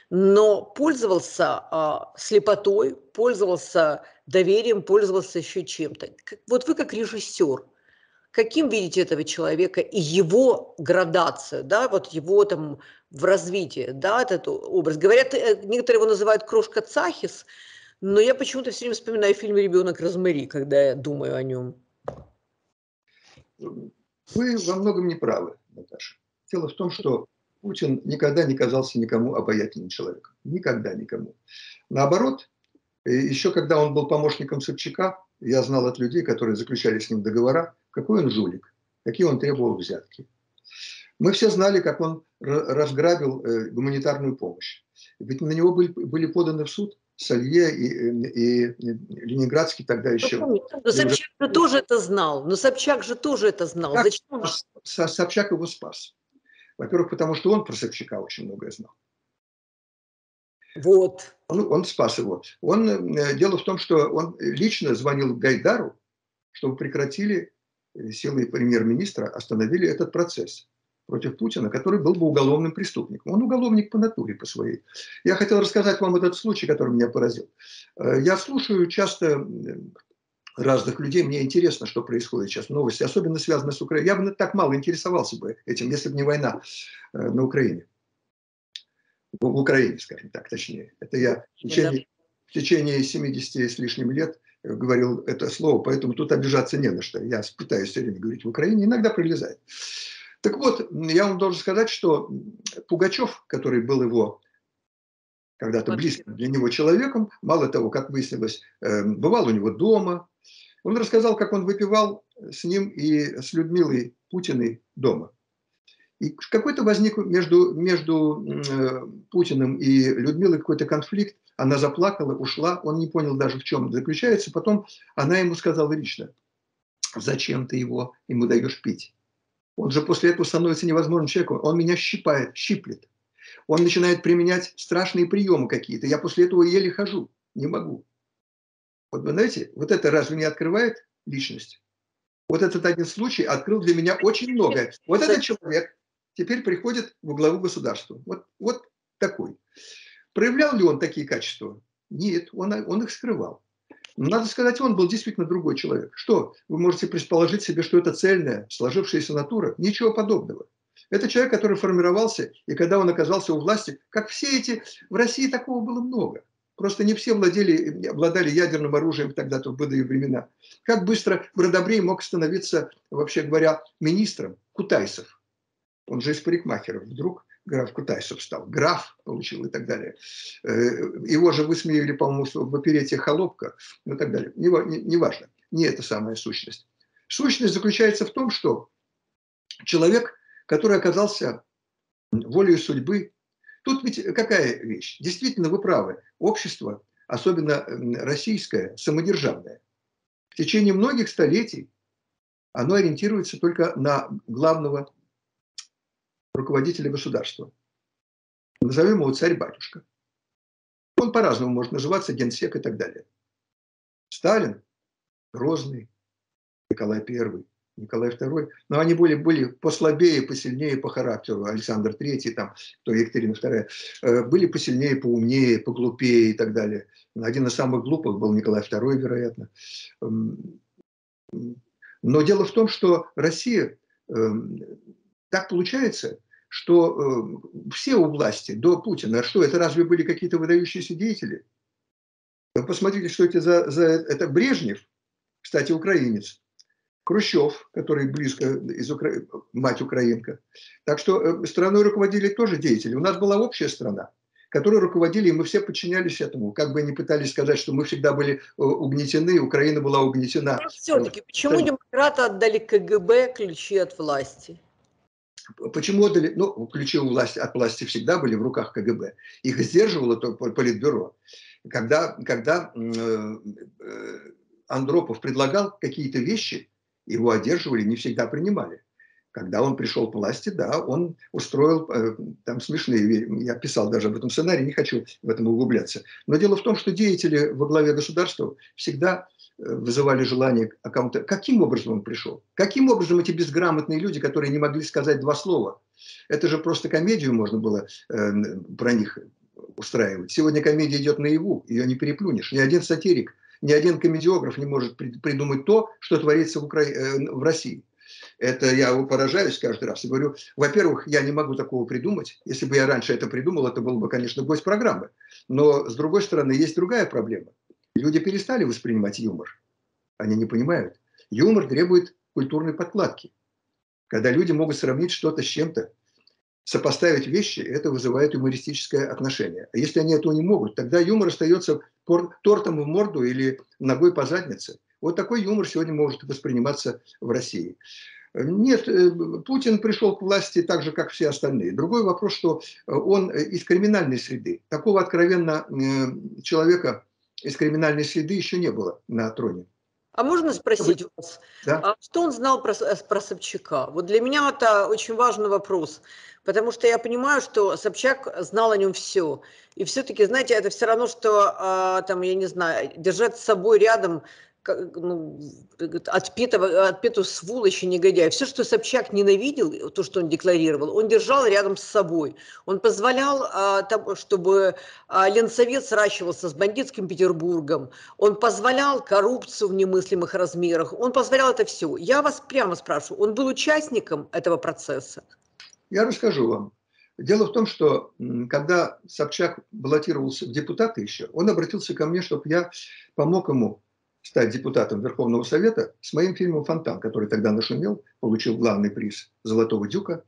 Но пользовался а, слепотой, пользовался доверием, пользовался еще чем-то. Вот вы как режиссер, каким видите этого человека и его градацию, да, вот его там в развитии, да, этот образ. Говорят, некоторые его называют крошка Цахис, но я почему-то все время вспоминаю фильм «Ребенок Розмари», когда я думаю о нем. Вы во многом не правы, Наташа. Дело в том, что Путин никогда не казался никому обаятельным человеком. Никогда никому. Наоборот, еще когда он был помощником Собчака, я знал от людей, которые заключали с ним договора, какой он жулик, какие он требовал взятки. Мы все знали, как он разграбил гуманитарную помощь. Ведь на него были, были поданы в суд Салье и, и, и Ленинградский тогда еще. Но Собчак же тоже это знал. Но Собчак же тоже это знал. Собчак, Зачем он... Собчак его спас. Во-первых, потому что он про Собчака очень многое знал. Вот. Он, он спас его. Он, дело в том, что он лично звонил Гайдару, чтобы прекратили, силой премьер-министра остановили этот процесс. против Путина, который был бы уголовным преступником. Он уголовник по натуре, по своей. Я хотел рассказать вам этот случай, который меня поразил. Я слушаю часто разных людей, мне интересно, что происходит сейчас, новости, особенно связанные с Украиной. Я бы так мало интересовался бы этим, если бы не война на Украине. В Украине, скажем так, точнее. Это я в течение, в течение семидесяти с лишним лет говорил это слово, поэтому тут обижаться не на что. Я пытаюсь все время говорить в Украине, иногда пролезает. Так вот, я вам должен сказать, что Пугачев, который был его когда-то близким для него человеком, мало того, как выяснилось, бывал у него дома, он рассказал, как он выпивал с ним и с Людмилой Путиной дома. И какой-то возник между, между Путиным и Людмилой какой-то конфликт, она заплакала, ушла, он не понял даже, в чем заключается. Потом она ему сказала лично: зачем ты его, ему даешь пить? Он же после этого становится невозможным человеком. Он меня щипает, щиплет. Он начинает применять страшные приемы какие-то. Я после этого еле хожу, не могу. Вот вы знаете, вот это разве не открывает личность? Вот этот один случай открыл для меня очень многое. Вот этот человек теперь приходит во главу государства. Вот, вот такой. Проявлял ли он такие качества? Нет, он, он их скрывал. Надо сказать, он был действительно другой человек. Что? Вы можете предположить себе, что это цельная, сложившаяся натура? Ничего подобного. Это человек, который формировался, и когда он оказался у власти, как все эти, в России такого было много. Просто не все владели, обладали ядерным оружием тогда-то в былые времена. Как быстро Бродобрей мог становиться, вообще говоря, министром? Кутайсов. Он же из парикмахеров вдруг граф Кутайсов стал. Граф получил и так далее. Его же высмеяли, по-моему, в оперете «Холопка» и так далее. Не, не, не важно. Не это самая сущность. Сущность заключается в том, что человек, который оказался волею судьбы. Тут ведь какая вещь? Действительно, вы правы. Общество, особенно российское, самодержавное, в течение многих столетий оно ориентируется только на главного руководителя государства. Назовем его царь-батюшка. Он по-разному может называться, генсек и так далее. Сталин, Грозный, Николай Первый, Николай Второй, но они были, были послабее, посильнее по характеру. Александр Третий, там, то Екатерина Вторая, были посильнее, поумнее, поглупее и так далее. Один из самых глупых был Николай Второй, вероятно. Но дело в том, что Россия, так получается, что все у власти до Путина, что это разве были какие-то выдающиеся деятели? Вы посмотрите, что это за, за это Брежнев, кстати, украинец. Хрущев, который близко из Укра... мать украинка. Так что страной руководили тоже деятели. У нас была общая страна, которой руководили, и мы все подчинялись этому. Как бы они пытались сказать, что мы всегда были угнетены, Украина была угнетена. Но все-таки почему демократы отдали КГБ ключи от власти? Почему отдали? Ну, ключи у власти, от власти всегда были в руках КГБ. Их сдерживало только Политбюро. Когда, когда э, э, Андропов предлагал какие-то вещи, его одерживали, не всегда принимали. Когда он пришел к власти, да, он устроил э, там смешные, я писал даже об этом сценарии, не хочу в этом углубляться. Но дело в том, что деятели во главе государства всегда э, вызывали желание аккаунта. Каким образом он пришел? Каким образом эти безграмотные люди, которые не могли сказать два слова? Это же просто комедию можно было э, про них устраивать. Сегодня комедия идет наяву, ее не переплюнешь. Ни один сатирик, ни один комедиограф не может придумать то, что творится в, Укра... в России. Это я поражаюсь каждый раз и говорю, во-первых, я не могу такого придумать. Если бы я раньше это придумал, это был бы, конечно, гость программы. Но, с другой стороны, есть другая проблема. Люди перестали воспринимать юмор. Они не понимают. Юмор требует культурной подкладки. Когда люди могут сравнить что-то с чем-то, сопоставить вещи, это вызывает юмористическое отношение. А если они этого не могут, тогда юмор остается тортом в морду или ногой по заднице. Вот такой юмор сегодня может восприниматься в России. Нет, Путин пришел к власти так же, как все остальные. Другой вопрос, что он из криминальной среды. Такого откровенно человека из криминальной среды еще не было на троне. А можно спросить вас, да? А что он знал про, про Собчака? Вот для меня это очень важный вопрос, потому что я понимаю, что Собчак знал о нем все. И все-таки, знаете, это все равно, что, а, там, я не знаю, держать с собой рядом как, ну, отпетого, отпетую сволочь и негодяй. Все, что Собчак ненавидел, то, что он декларировал, он держал рядом с собой. Он позволял, а, там, чтобы а, Ленсовет сращивался с бандитским Петербургом. Он позволял коррупцию в немыслимых размерах. Он позволял это все. Я вас прямо спрашиваю, он был участником этого процесса? Я расскажу вам. Дело в том, что когда Собчак баллотировался в депутаты еще, он обратился ко мне, чтобы я помог ему стать депутатом Верховного Совета с моим фильмом «Фонтан», который тогда нашумел, получил главный приз «Золотого дюка»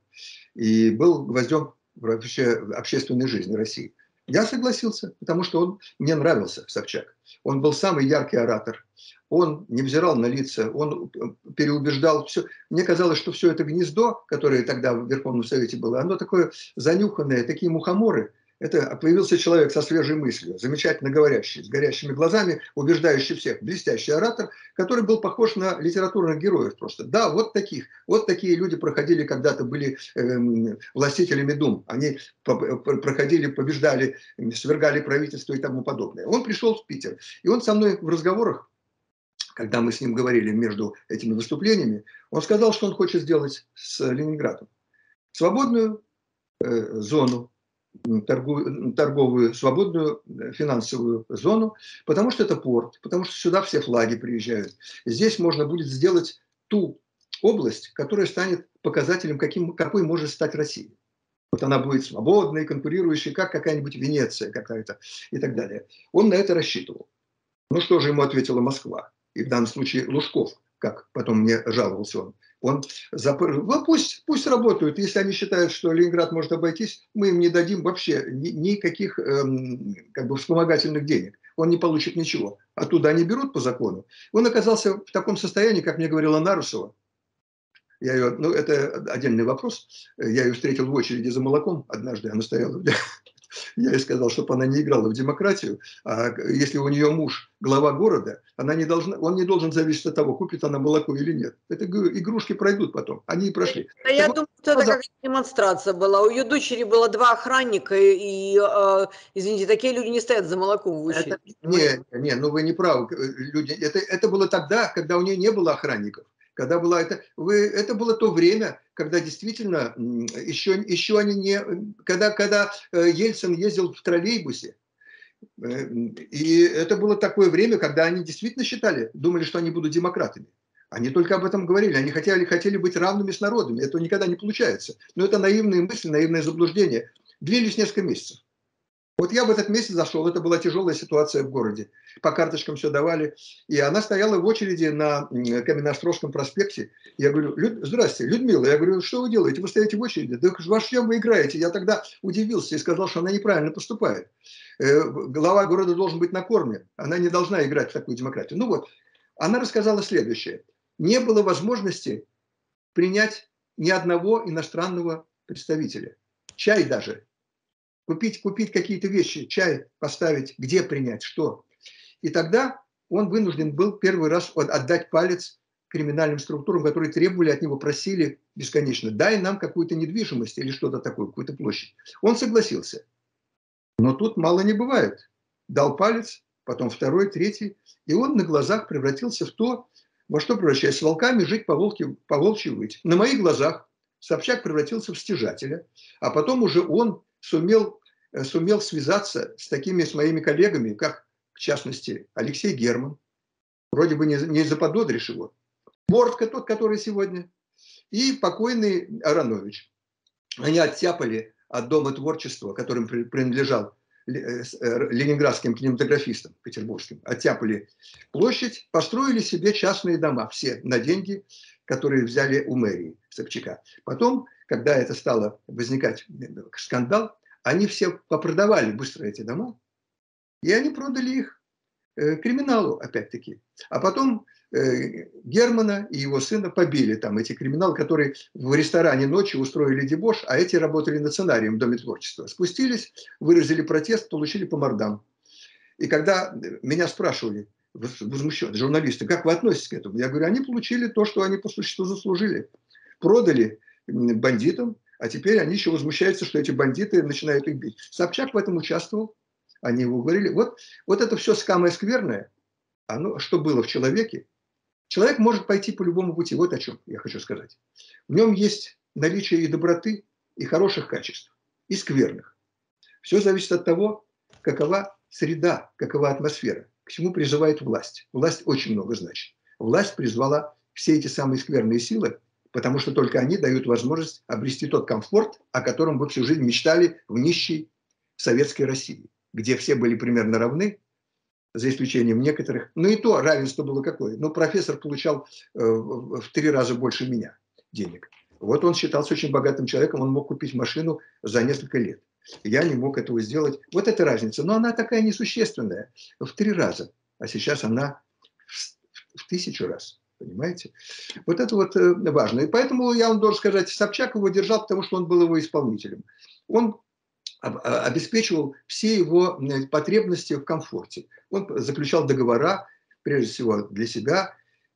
и был гвоздем вообще общественной жизни России. Я согласился, потому что он, мне нравился Собчак. Он был самый яркий оратор. Он не взирал на лица, он переубеждал все. Мне казалось, что все это гнездо, которое тогда в Верховном Совете было, оно такое занюханное, такие мухоморы. Это появился человек со свежей мыслью, замечательно говорящий, с горящими глазами, убеждающий всех, блестящий оратор, который был похож на литературных героев просто. Да, вот таких, вот такие люди проходили когда-то, были э, властителями дум. Они проходили, побеждали, свергали правительство и тому подобное. Он пришел в Питер, и он со мной в разговорах, когда мы с ним говорили между этими выступлениями, он сказал, что он хочет сделать с Ленинградом свободную э, зону, торговую, торговую, свободную финансовую зону, потому что это порт, потому что сюда все флаги приезжают. Здесь можно будет сделать ту область, которая станет показателем, каким, какой может стать Россия. Вот она будет свободной, конкурирующей, как какая-нибудь Венеция какая-то и так далее. Он на это рассчитывал. Ну что же ему ответила Москва? И в данном случае Лужков, как потом мне жаловался он. Он запр... ну, пусть, пусть работают. Если они считают, что Ленинград может обойтись, мы им не дадим вообще ни, никаких эм, как бы вспомогательных денег. Он не получит ничего. Оттуда они берут по закону. Он оказался в таком состоянии, как мне говорила Нарусова. Я ее, ну, это отдельный вопрос. Я ее встретил в очереди за молоком однажды. Она стояла. Я ей сказал, чтобы она не играла в демократию, а если у нее муж глава города, она не должна, он не должен зависеть от того, купит она молоко или нет. Это игрушки пройдут потом, они и прошли. Да, я вот, думаю, что это как демонстрация была. У ее дочери было два охранника, и, э, извините, такие люди не стоят за молоком в очереди. Это, не, не, ну вы не правы. Люди, это, это было тогда, когда у нее не было охранников. Когда была это, вы, это было то время, когда действительно еще, еще они не, когда, когда Ельцин ездил в троллейбусе, и это было такое время, когда они действительно считали, думали, что они будут демократами. Они только об этом говорили, они хотели, хотели быть равными с народами, этого никогда не получается. Но это наивные мысли, наивное заблуждение. Длились несколько месяцев. Вот я в этот месяц зашел, это была тяжелая ситуация в городе. По карточкам все давали. И она стояла в очереди на Каменноостровском проспекте. Я говорю: Люд... здрасте, Людмила. Я говорю: что вы делаете? Вы стоите в очереди? Да во чем вы играете? Я тогда удивился и сказал, что она неправильно поступает. Глава города должен быть накормлен. Она не должна играть в такую демократию. Ну вот, она рассказала следующее. Не было возможности принять ни одного иностранного представителя. Чай даже. Купить, купить какие-то вещи, чай поставить, где принять, что. И тогда он вынужден был первый раз отдать палец криминальным структурам, которые требовали от него, просили бесконечно: дай нам какую-то недвижимость или что-то такое, какую-то площадь. Он согласился. Но тут мало не бывает. Дал палец, потом второй, третий, и он на глазах превратился в то, во что превращаясь с волками, жить по волчьи, по волчьи выть. На моих глазах Собчак превратился в стяжателя, а потом уже он сумел, сумел связаться с такими, с моими коллегами, как, в частности, Алексей Герман, вроде бы не, не заподозришь его, Бортко, тот, который сегодня, и покойный Аронович. Они оттяпали от Дома творчества, которым принадлежал ленинградским кинематографистам петербургским, оттяпали площадь, построили себе частные дома, все на деньги, которые взяли у мэрии Собчака. Потом, когда это стало возникать скандал, они все попродавали быстро эти дома, и они продали их э, криминалу, опять-таки. А потом э, Германа и его сына побили, там эти криминалы, которые в ресторане ночью устроили дебош, а эти работали на сценарием в Доме творчества. Спустились, выразили протест, получили по мордам. И когда меня спрашивали, возмущенные журналисты, как вы относитесь к этому? Я говорю: они получили то, что они по существу заслужили. Продали бандитам, а теперь они еще возмущаются, что эти бандиты начинают их бить. Собчак в этом участвовал, они его говорили. Вот, вот это все самое скверное, оно, что было в человеке, человек может пойти по любому пути. Вот о чем я хочу сказать. В нем есть наличие и доброты, и хороших качеств, и скверных. Все зависит от того, какова среда, какова атмосфера, к чему призывает власть. Власть очень много значит. Власть призвала все эти самые скверные силы, потому что только они дают возможность обрести тот комфорт, о котором вы всю жизнь мечтали в нищей советской России, где все были примерно равны, за исключением некоторых. Ну и то равенство было какое? Ну, профессор получал э, в три раза больше меня денег. Вот он считался очень богатым человеком, он мог купить машину за несколько лет. Я не мог этого сделать. Вот эта разница. Но она такая несущественная. В три раза. А сейчас она в, в тысячу раз. Понимаете? Вот это вот э, важно. И поэтому я вам должен сказать, Собчак его держал, потому что он был его исполнителем. Он обеспечивал все его потребности в комфорте. Он заключал договора, прежде всего, для себя.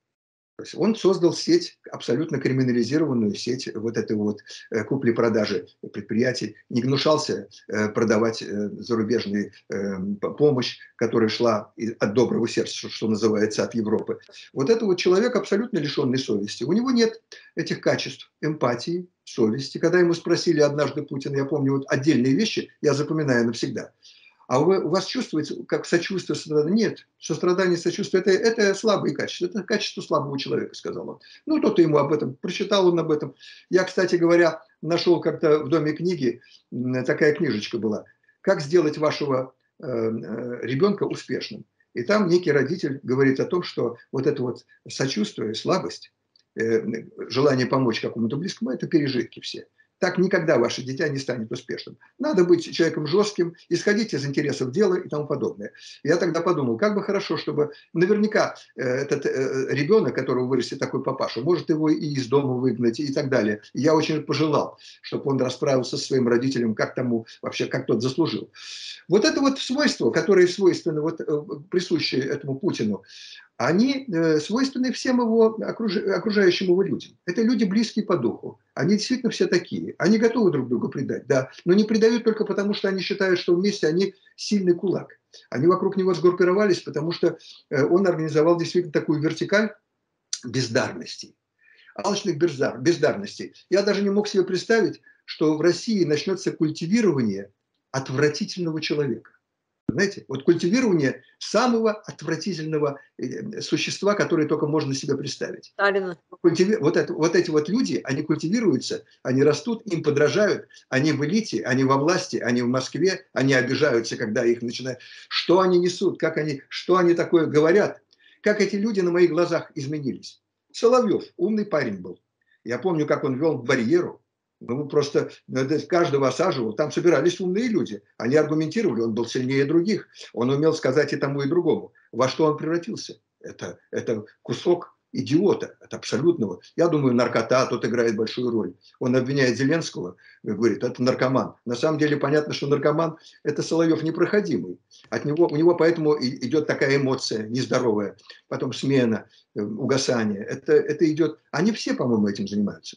Он создал сеть, абсолютно криминализированную сеть вот этой вот купли-продажи предприятий. Не гнушался продавать зарубежную помощь, которая шла от доброго сердца, что называется, от Европы. Вот это вот человек абсолютно лишенный совести. У него нет этих качеств эмпатии, совести. Когда ему спросили однажды Путин, я помню вот отдельные вещи, я запоминаю навсегда. А вы, у вас чувствуете, как сочувствие, сострадание? Нет, сострадание, сочувствие это, – это слабые качества, это качество слабого человека, сказал он. Ну, тот ему об этом, прочитал он об этом. Я, кстати говоря, нашел как-то в Доме книги, такая книжечка была, «Как сделать вашего э, ребенка успешным». И там некий родитель говорит о том, что вот это вот сочувствие, слабость, э, желание помочь какому-то близкому – это пережитки все. Так никогда ваше дитя не станет успешным. Надо быть человеком жестким, исходить из интересов дела и тому подобное. Я тогда подумал, как бы хорошо, чтобы наверняка этот ребенок, которого вырастет такой папаша, может его и из дома выгнать и так далее. И я очень пожелал, чтобы он расправился со своим родителем, как тому вообще, как тот заслужил. Вот это вот свойство, которое свойственно, вот, присущее этому Путину, они свойственны всем его окружающим его людям. Это люди близкие по духу. Они действительно все такие. Они готовы друг друга предать, да, но не предают только потому, что они считают, что вместе они сильный кулак. Они вокруг него сгруппировались, потому что он организовал действительно такую вертикаль бездарностей, алчных бездарностей. Я даже не мог себе представить, что в России начнется культивирование отвратительного человека. Знаете, вот культивирование самого отвратительного существа, которое только можно себе представить. Культиви... Вот, это, вот эти вот люди, они культивируются, они растут, им подражают, они в элите, они во власти, они в Москве, они обижаются, когда их начинают. Что они несут, как они, что они такое говорят, как эти люди на моих глазах изменились. Соловьев, умный парень был. Я помню, как он вел барьеру. Ну, просто каждого осаживал. Там собирались умные люди. Они аргументировали, он был сильнее других. Он умел сказать и тому, и другому. Во что он превратился? Это, это кусок идиота, это абсолютного. Я думаю, наркота тут играет большую роль. Он обвиняет Зеленского, говорит, это наркоман. На самом деле понятно, что наркоман – это Соловьев непроходимый. От него, у него поэтому идет такая эмоция нездоровая. Потом смена, угасание. Это, это идет… Они все, по-моему, этим занимаются.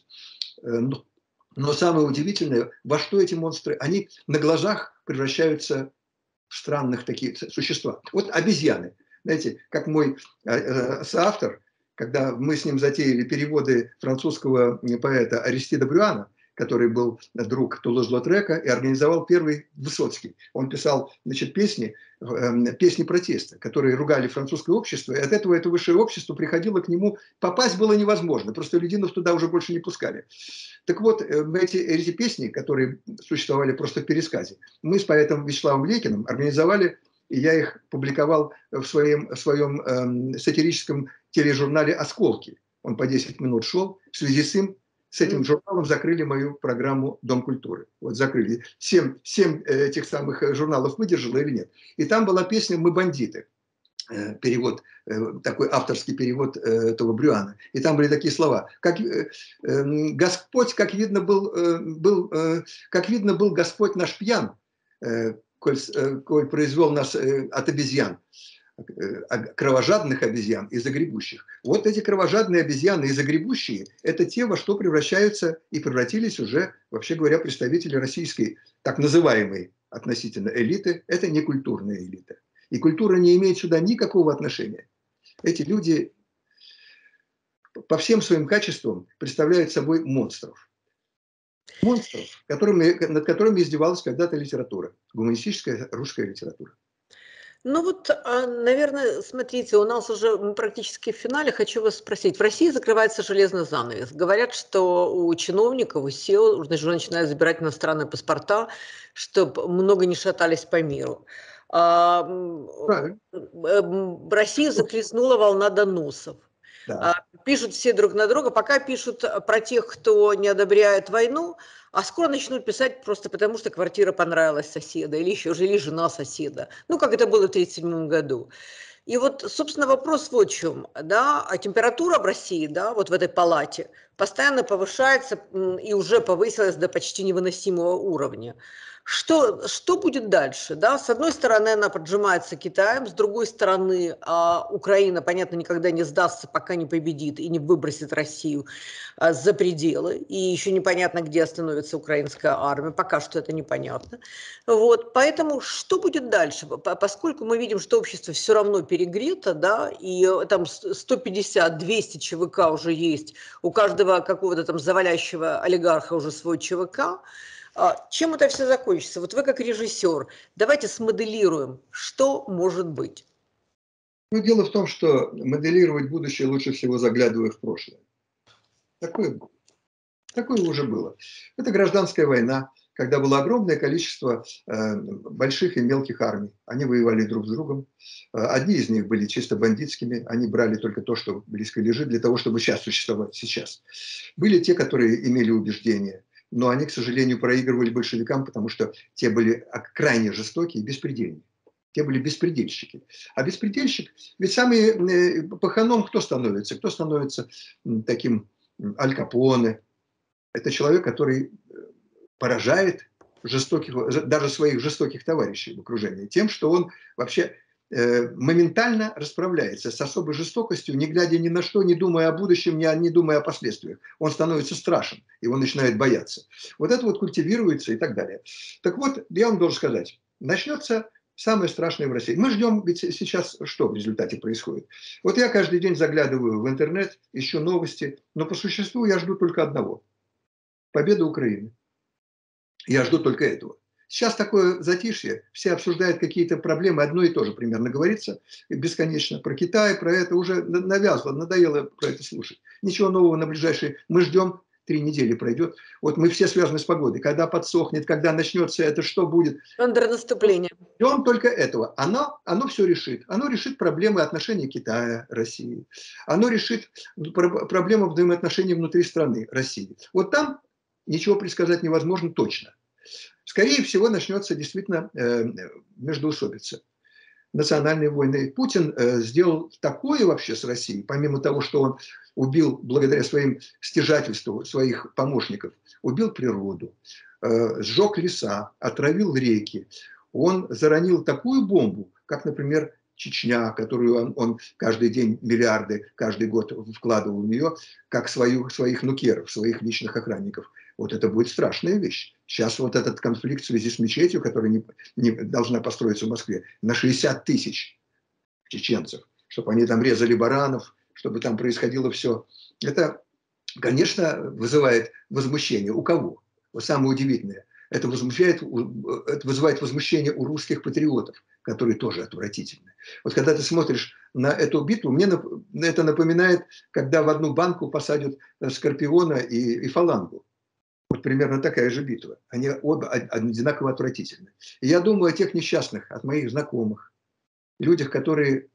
Но самое удивительное, во что эти монстры, они на глазах превращаются в странных такие существа. Вот обезьяны. Знаете, как мой э, соавтор, когда мы с ним затеяли переводы французского поэта Аристида Брюана, который был друг Тулуз-Лотрека и организовал первый Высоцкий. Он писал, значит, песни, э, песни протеста, которые ругали французское общество, и от этого это высшее общество приходило к нему, попасть было невозможно, просто людинов туда уже больше не пускали. Так вот, эти, эти песни, которые существовали просто в пересказе, мы с поэтом Вячеславом Лекиным организовали, и я их публиковал в своем, в своем э, сатирическом тележурнале «Осколки». Он по десять минут шел. В связи с им, с этим журналом закрыли мою программу «Дом культуры». Вот закрыли. Семь, семь этих самых журналов выдержала или нет. И там была песня «Мы бандиты». Перевод, такой авторский перевод этого Брюана. И там были такие слова. Как, Господь, как видно, был, был, как видно, был Господь наш пьян, коль, коль произвел нас от обезьян, кровожадных обезьян и загребущих. Вот эти кровожадные обезьяны и загребущие – это те, во что превращаются и превратились уже, вообще говоря, представители российской так называемой относительно элиты. Это не культурная элита. И культура не имеет сюда никакого отношения. Эти люди по всем своим качествам представляют собой монстров. Монстров, которыми, над которыми издевалась когда-то литература, гуманистическая русская литература. Ну вот, а, наверное, смотрите, у нас уже мы практически в финале. Хочу вас спросить. В России закрывается железный занавес. Говорят, что у чиновников, у сил уже начинают забирать иностранные паспорта, чтобы много не шатались по миру. А, м, Правильно. м, Россию захлестнула волна доносов. Да. А, Пишут все друг на друга, пока пишут про тех, кто не одобряет войну, а скоро начнут писать просто потому, что квартира понравилась соседа или еще жили жена соседа. Ну, как это было в тысяча девятьсот тридцать седьмом году. И вот, собственно, вопрос вот в чем, да, а температура в России, да, вот в этой палате постоянно повышается и уже повысилась до почти невыносимого уровня. Что, что будет дальше? Да? С одной стороны, она поджимается Китаем, с другой стороны, а, Украина, понятно, никогда не сдастся, пока не победит и не выбросит Россию а, за пределы. И еще непонятно, где остановится украинская армия. Пока что это непонятно. Вот, поэтому что будет дальше? Поскольку мы видим, что общество все равно перегрето, да, и там сто пятьдесят двести ЧВК уже есть, у каждого какого-то там завалящего олигарха уже свой ЧВК, чем это все закончится? Вот вы как режиссер, давайте смоделируем, что может быть. Ну, дело в том, что моделировать будущее лучше всего заглядывая в прошлое. Такое, такое уже было. Это гражданская война, когда было огромное количество э, больших и мелких армий. Они воевали друг с другом. Одни из них были чисто бандитскими, они брали только то, что близко лежит, для того, чтобы сейчас существовать сейчас. Были те, которые имели убеждения, но они, к сожалению, проигрывали большевикам, потому что те были крайне жестокие и беспредельные. Те были беспредельщики. А беспредельщик, ведь самый паханом кто становится? Кто становится таким Аль Капоне? Это человек, который поражает жестоких, даже своих жестоких товарищей в окружении тем, что он вообще э, моментально расправляется с особой жестокостью, не глядя ни на что, не думая о будущем, не, не думая о последствиях. Он становится страшен, его начинают бояться. Вот это вот культивируется и так далее. Так вот, я вам должен сказать, начнется самое страшное в России. Мы ждем, ведь сейчас что в результате происходит? Вот я каждый день заглядываю в интернет, ищу новости, но по существу я жду только одного – победы Украины. Я жду только этого. Сейчас такое затишье, все обсуждают какие-то проблемы, одно и то же примерно говорится бесконечно. Про Китай, про это уже навязло, надоело про это слушать. Ничего нового на ближайшие, мы ждем, три недели пройдет. Вот мы все связаны с погодой. Когда подсохнет, когда начнется это, что будет? Контрнаступление. Ждем только этого. Оно, оно все решит. Оно решит проблемы отношений Китая, России. Оно решит проблемы взаимоотношений внутри страны, России. Вот там ничего предсказать невозможно точно. Скорее всего, начнется действительно э, междоусобица, национальные войны. Путин э, сделал такое вообще с Россией, помимо того, что он убил, благодаря своим стяжательству своих помощников, убил природу, э, сжег леса, отравил реки. Он заронил такую бомбу, как, например, Чечня, которую он, он каждый день миллиарды, каждый год вкладывал в нее, как свою, своих нукеров, своих личных охранников. Вот это будет страшная вещь. Сейчас вот этот конфликт в связи с мечетью, которая не, не должна построиться в Москве, на шестьдесят тысяч чеченцев, чтобы они там резали баранов, чтобы там происходило все. Это, конечно, вызывает возмущение. У кого? Вот самое удивительное. Это, возмущает, это вызывает возмущение у русских патриотов, которые тоже отвратительны. Вот когда ты смотришь на эту битву, мне это напоминает, когда в одну банку посадят Скорпиона и, и Фалангу. Вот примерно такая же битва. Они оба одинаково отвратительны. И я думаю о тех несчастных, от моих знакомых, людях, которые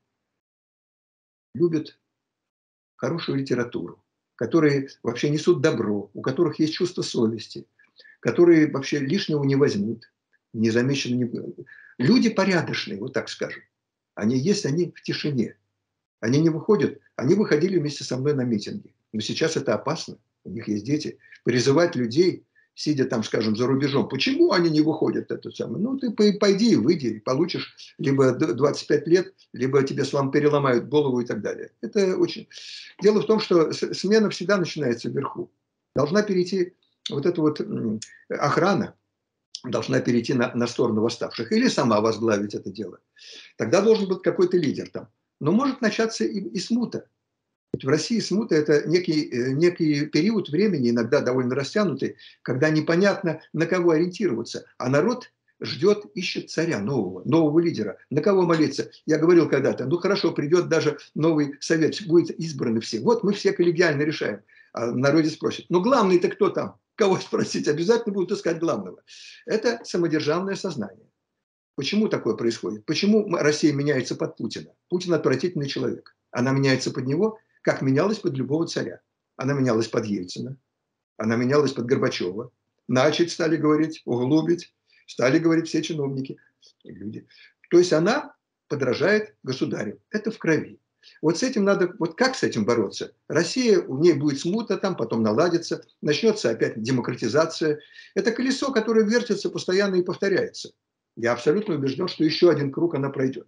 любят хорошую литературу, которые вообще несут добро, у которых есть чувство совести, которые вообще лишнего не возьмут, не замечены. Люди порядочные, вот так скажем. Они есть, они в тишине. Они не выходят. Они выходили вместе со мной на митинги. Но сейчас это опасно. У них есть дети. Призывать людей, сидя там, скажем, за рубежом. Почему они не выходят? Это самое? Ну, ты пойди и выйди, и получишь либо двадцать пять лет, либо тебе слом переломают голову и так далее. Это очень... Дело в том, что смена всегда начинается вверху. Должна перейти вот эта вот охрана, должна перейти на, на сторону восставших. Или сама возглавить это дело. Тогда должен быть какой-то лидер там. Но может начаться и, и смута. В России смута – это некий, некий период времени, иногда довольно растянутый, когда непонятно, на кого ориентироваться. А народ ждет, ищет царя нового, нового лидера. На кого молиться? Я говорил когда-то, ну хорошо, придет даже новый совет, будет избраны все. Вот мы все коллегиально решаем. А в народе спросят, ну главный-то кто там? Кого спросить? Обязательно будут искать главного. Это самодержавное сознание. Почему такое происходит? Почему Россия меняется под Путина? Путин отвратительный человек. Она меняется под него, как менялась под любого царя. Она менялась под Ельцина, она менялась под Горбачева. Начать стали говорить, углубить, стали говорить все чиновники, люди. То есть она подражает государю. Это в крови. Вот с этим надо, вот как с этим бороться? Россия, у ней будет смута там, потом наладится, начнется опять демократизация. Это колесо, которое вертится постоянно и повторяется. Я абсолютно убежден, что еще один круг она пройдет.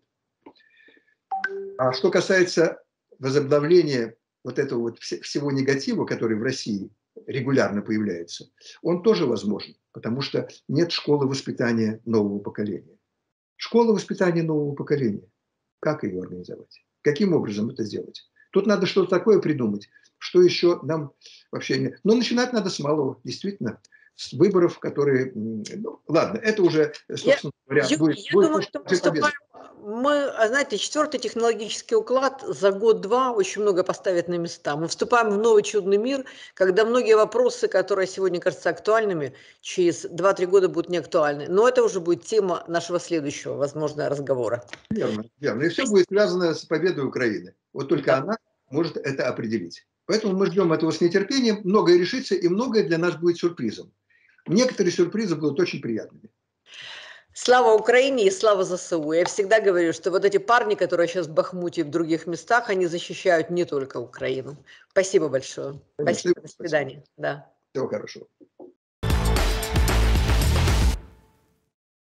А что касается возобновления вот этого вот всего негатива, который в России регулярно появляется, он тоже возможен, потому что нет школы воспитания нового поколения. Школа воспитания нового поколения. Как ее организовать? Каким образом это сделать? Тут надо что-то такое придумать, что еще нам вообще нет. Но начинать надо с малого, действительно, с выборов, которые... Ну, ладно, это уже, собственно говоря, я, будет... Я будет думаю, что мы вступаем... Мы, знаете, четвертый технологический уклад за год-два очень много поставит на места. Мы вступаем в новый чудный мир, когда многие вопросы, которые сегодня кажутся актуальными, через два-три года будут неактуальны. Но это уже будет тема нашего следующего, возможно, разговора. Верно, верно. И все будет связано с победой Украины. Вот только Да. она может это определить. Поэтому мы ждем этого с нетерпением. Многое решится, и многое для нас будет сюрпризом. Некоторые сюрпризы будут очень приятными. Слава Украине и слава ЗСУ. Я всегда говорю, что вот эти парни, которые сейчас в Бахмуте и в других местах, они защищают не только Украину. Спасибо большое. Спасибо. До свидания. Да. Всего хорошего.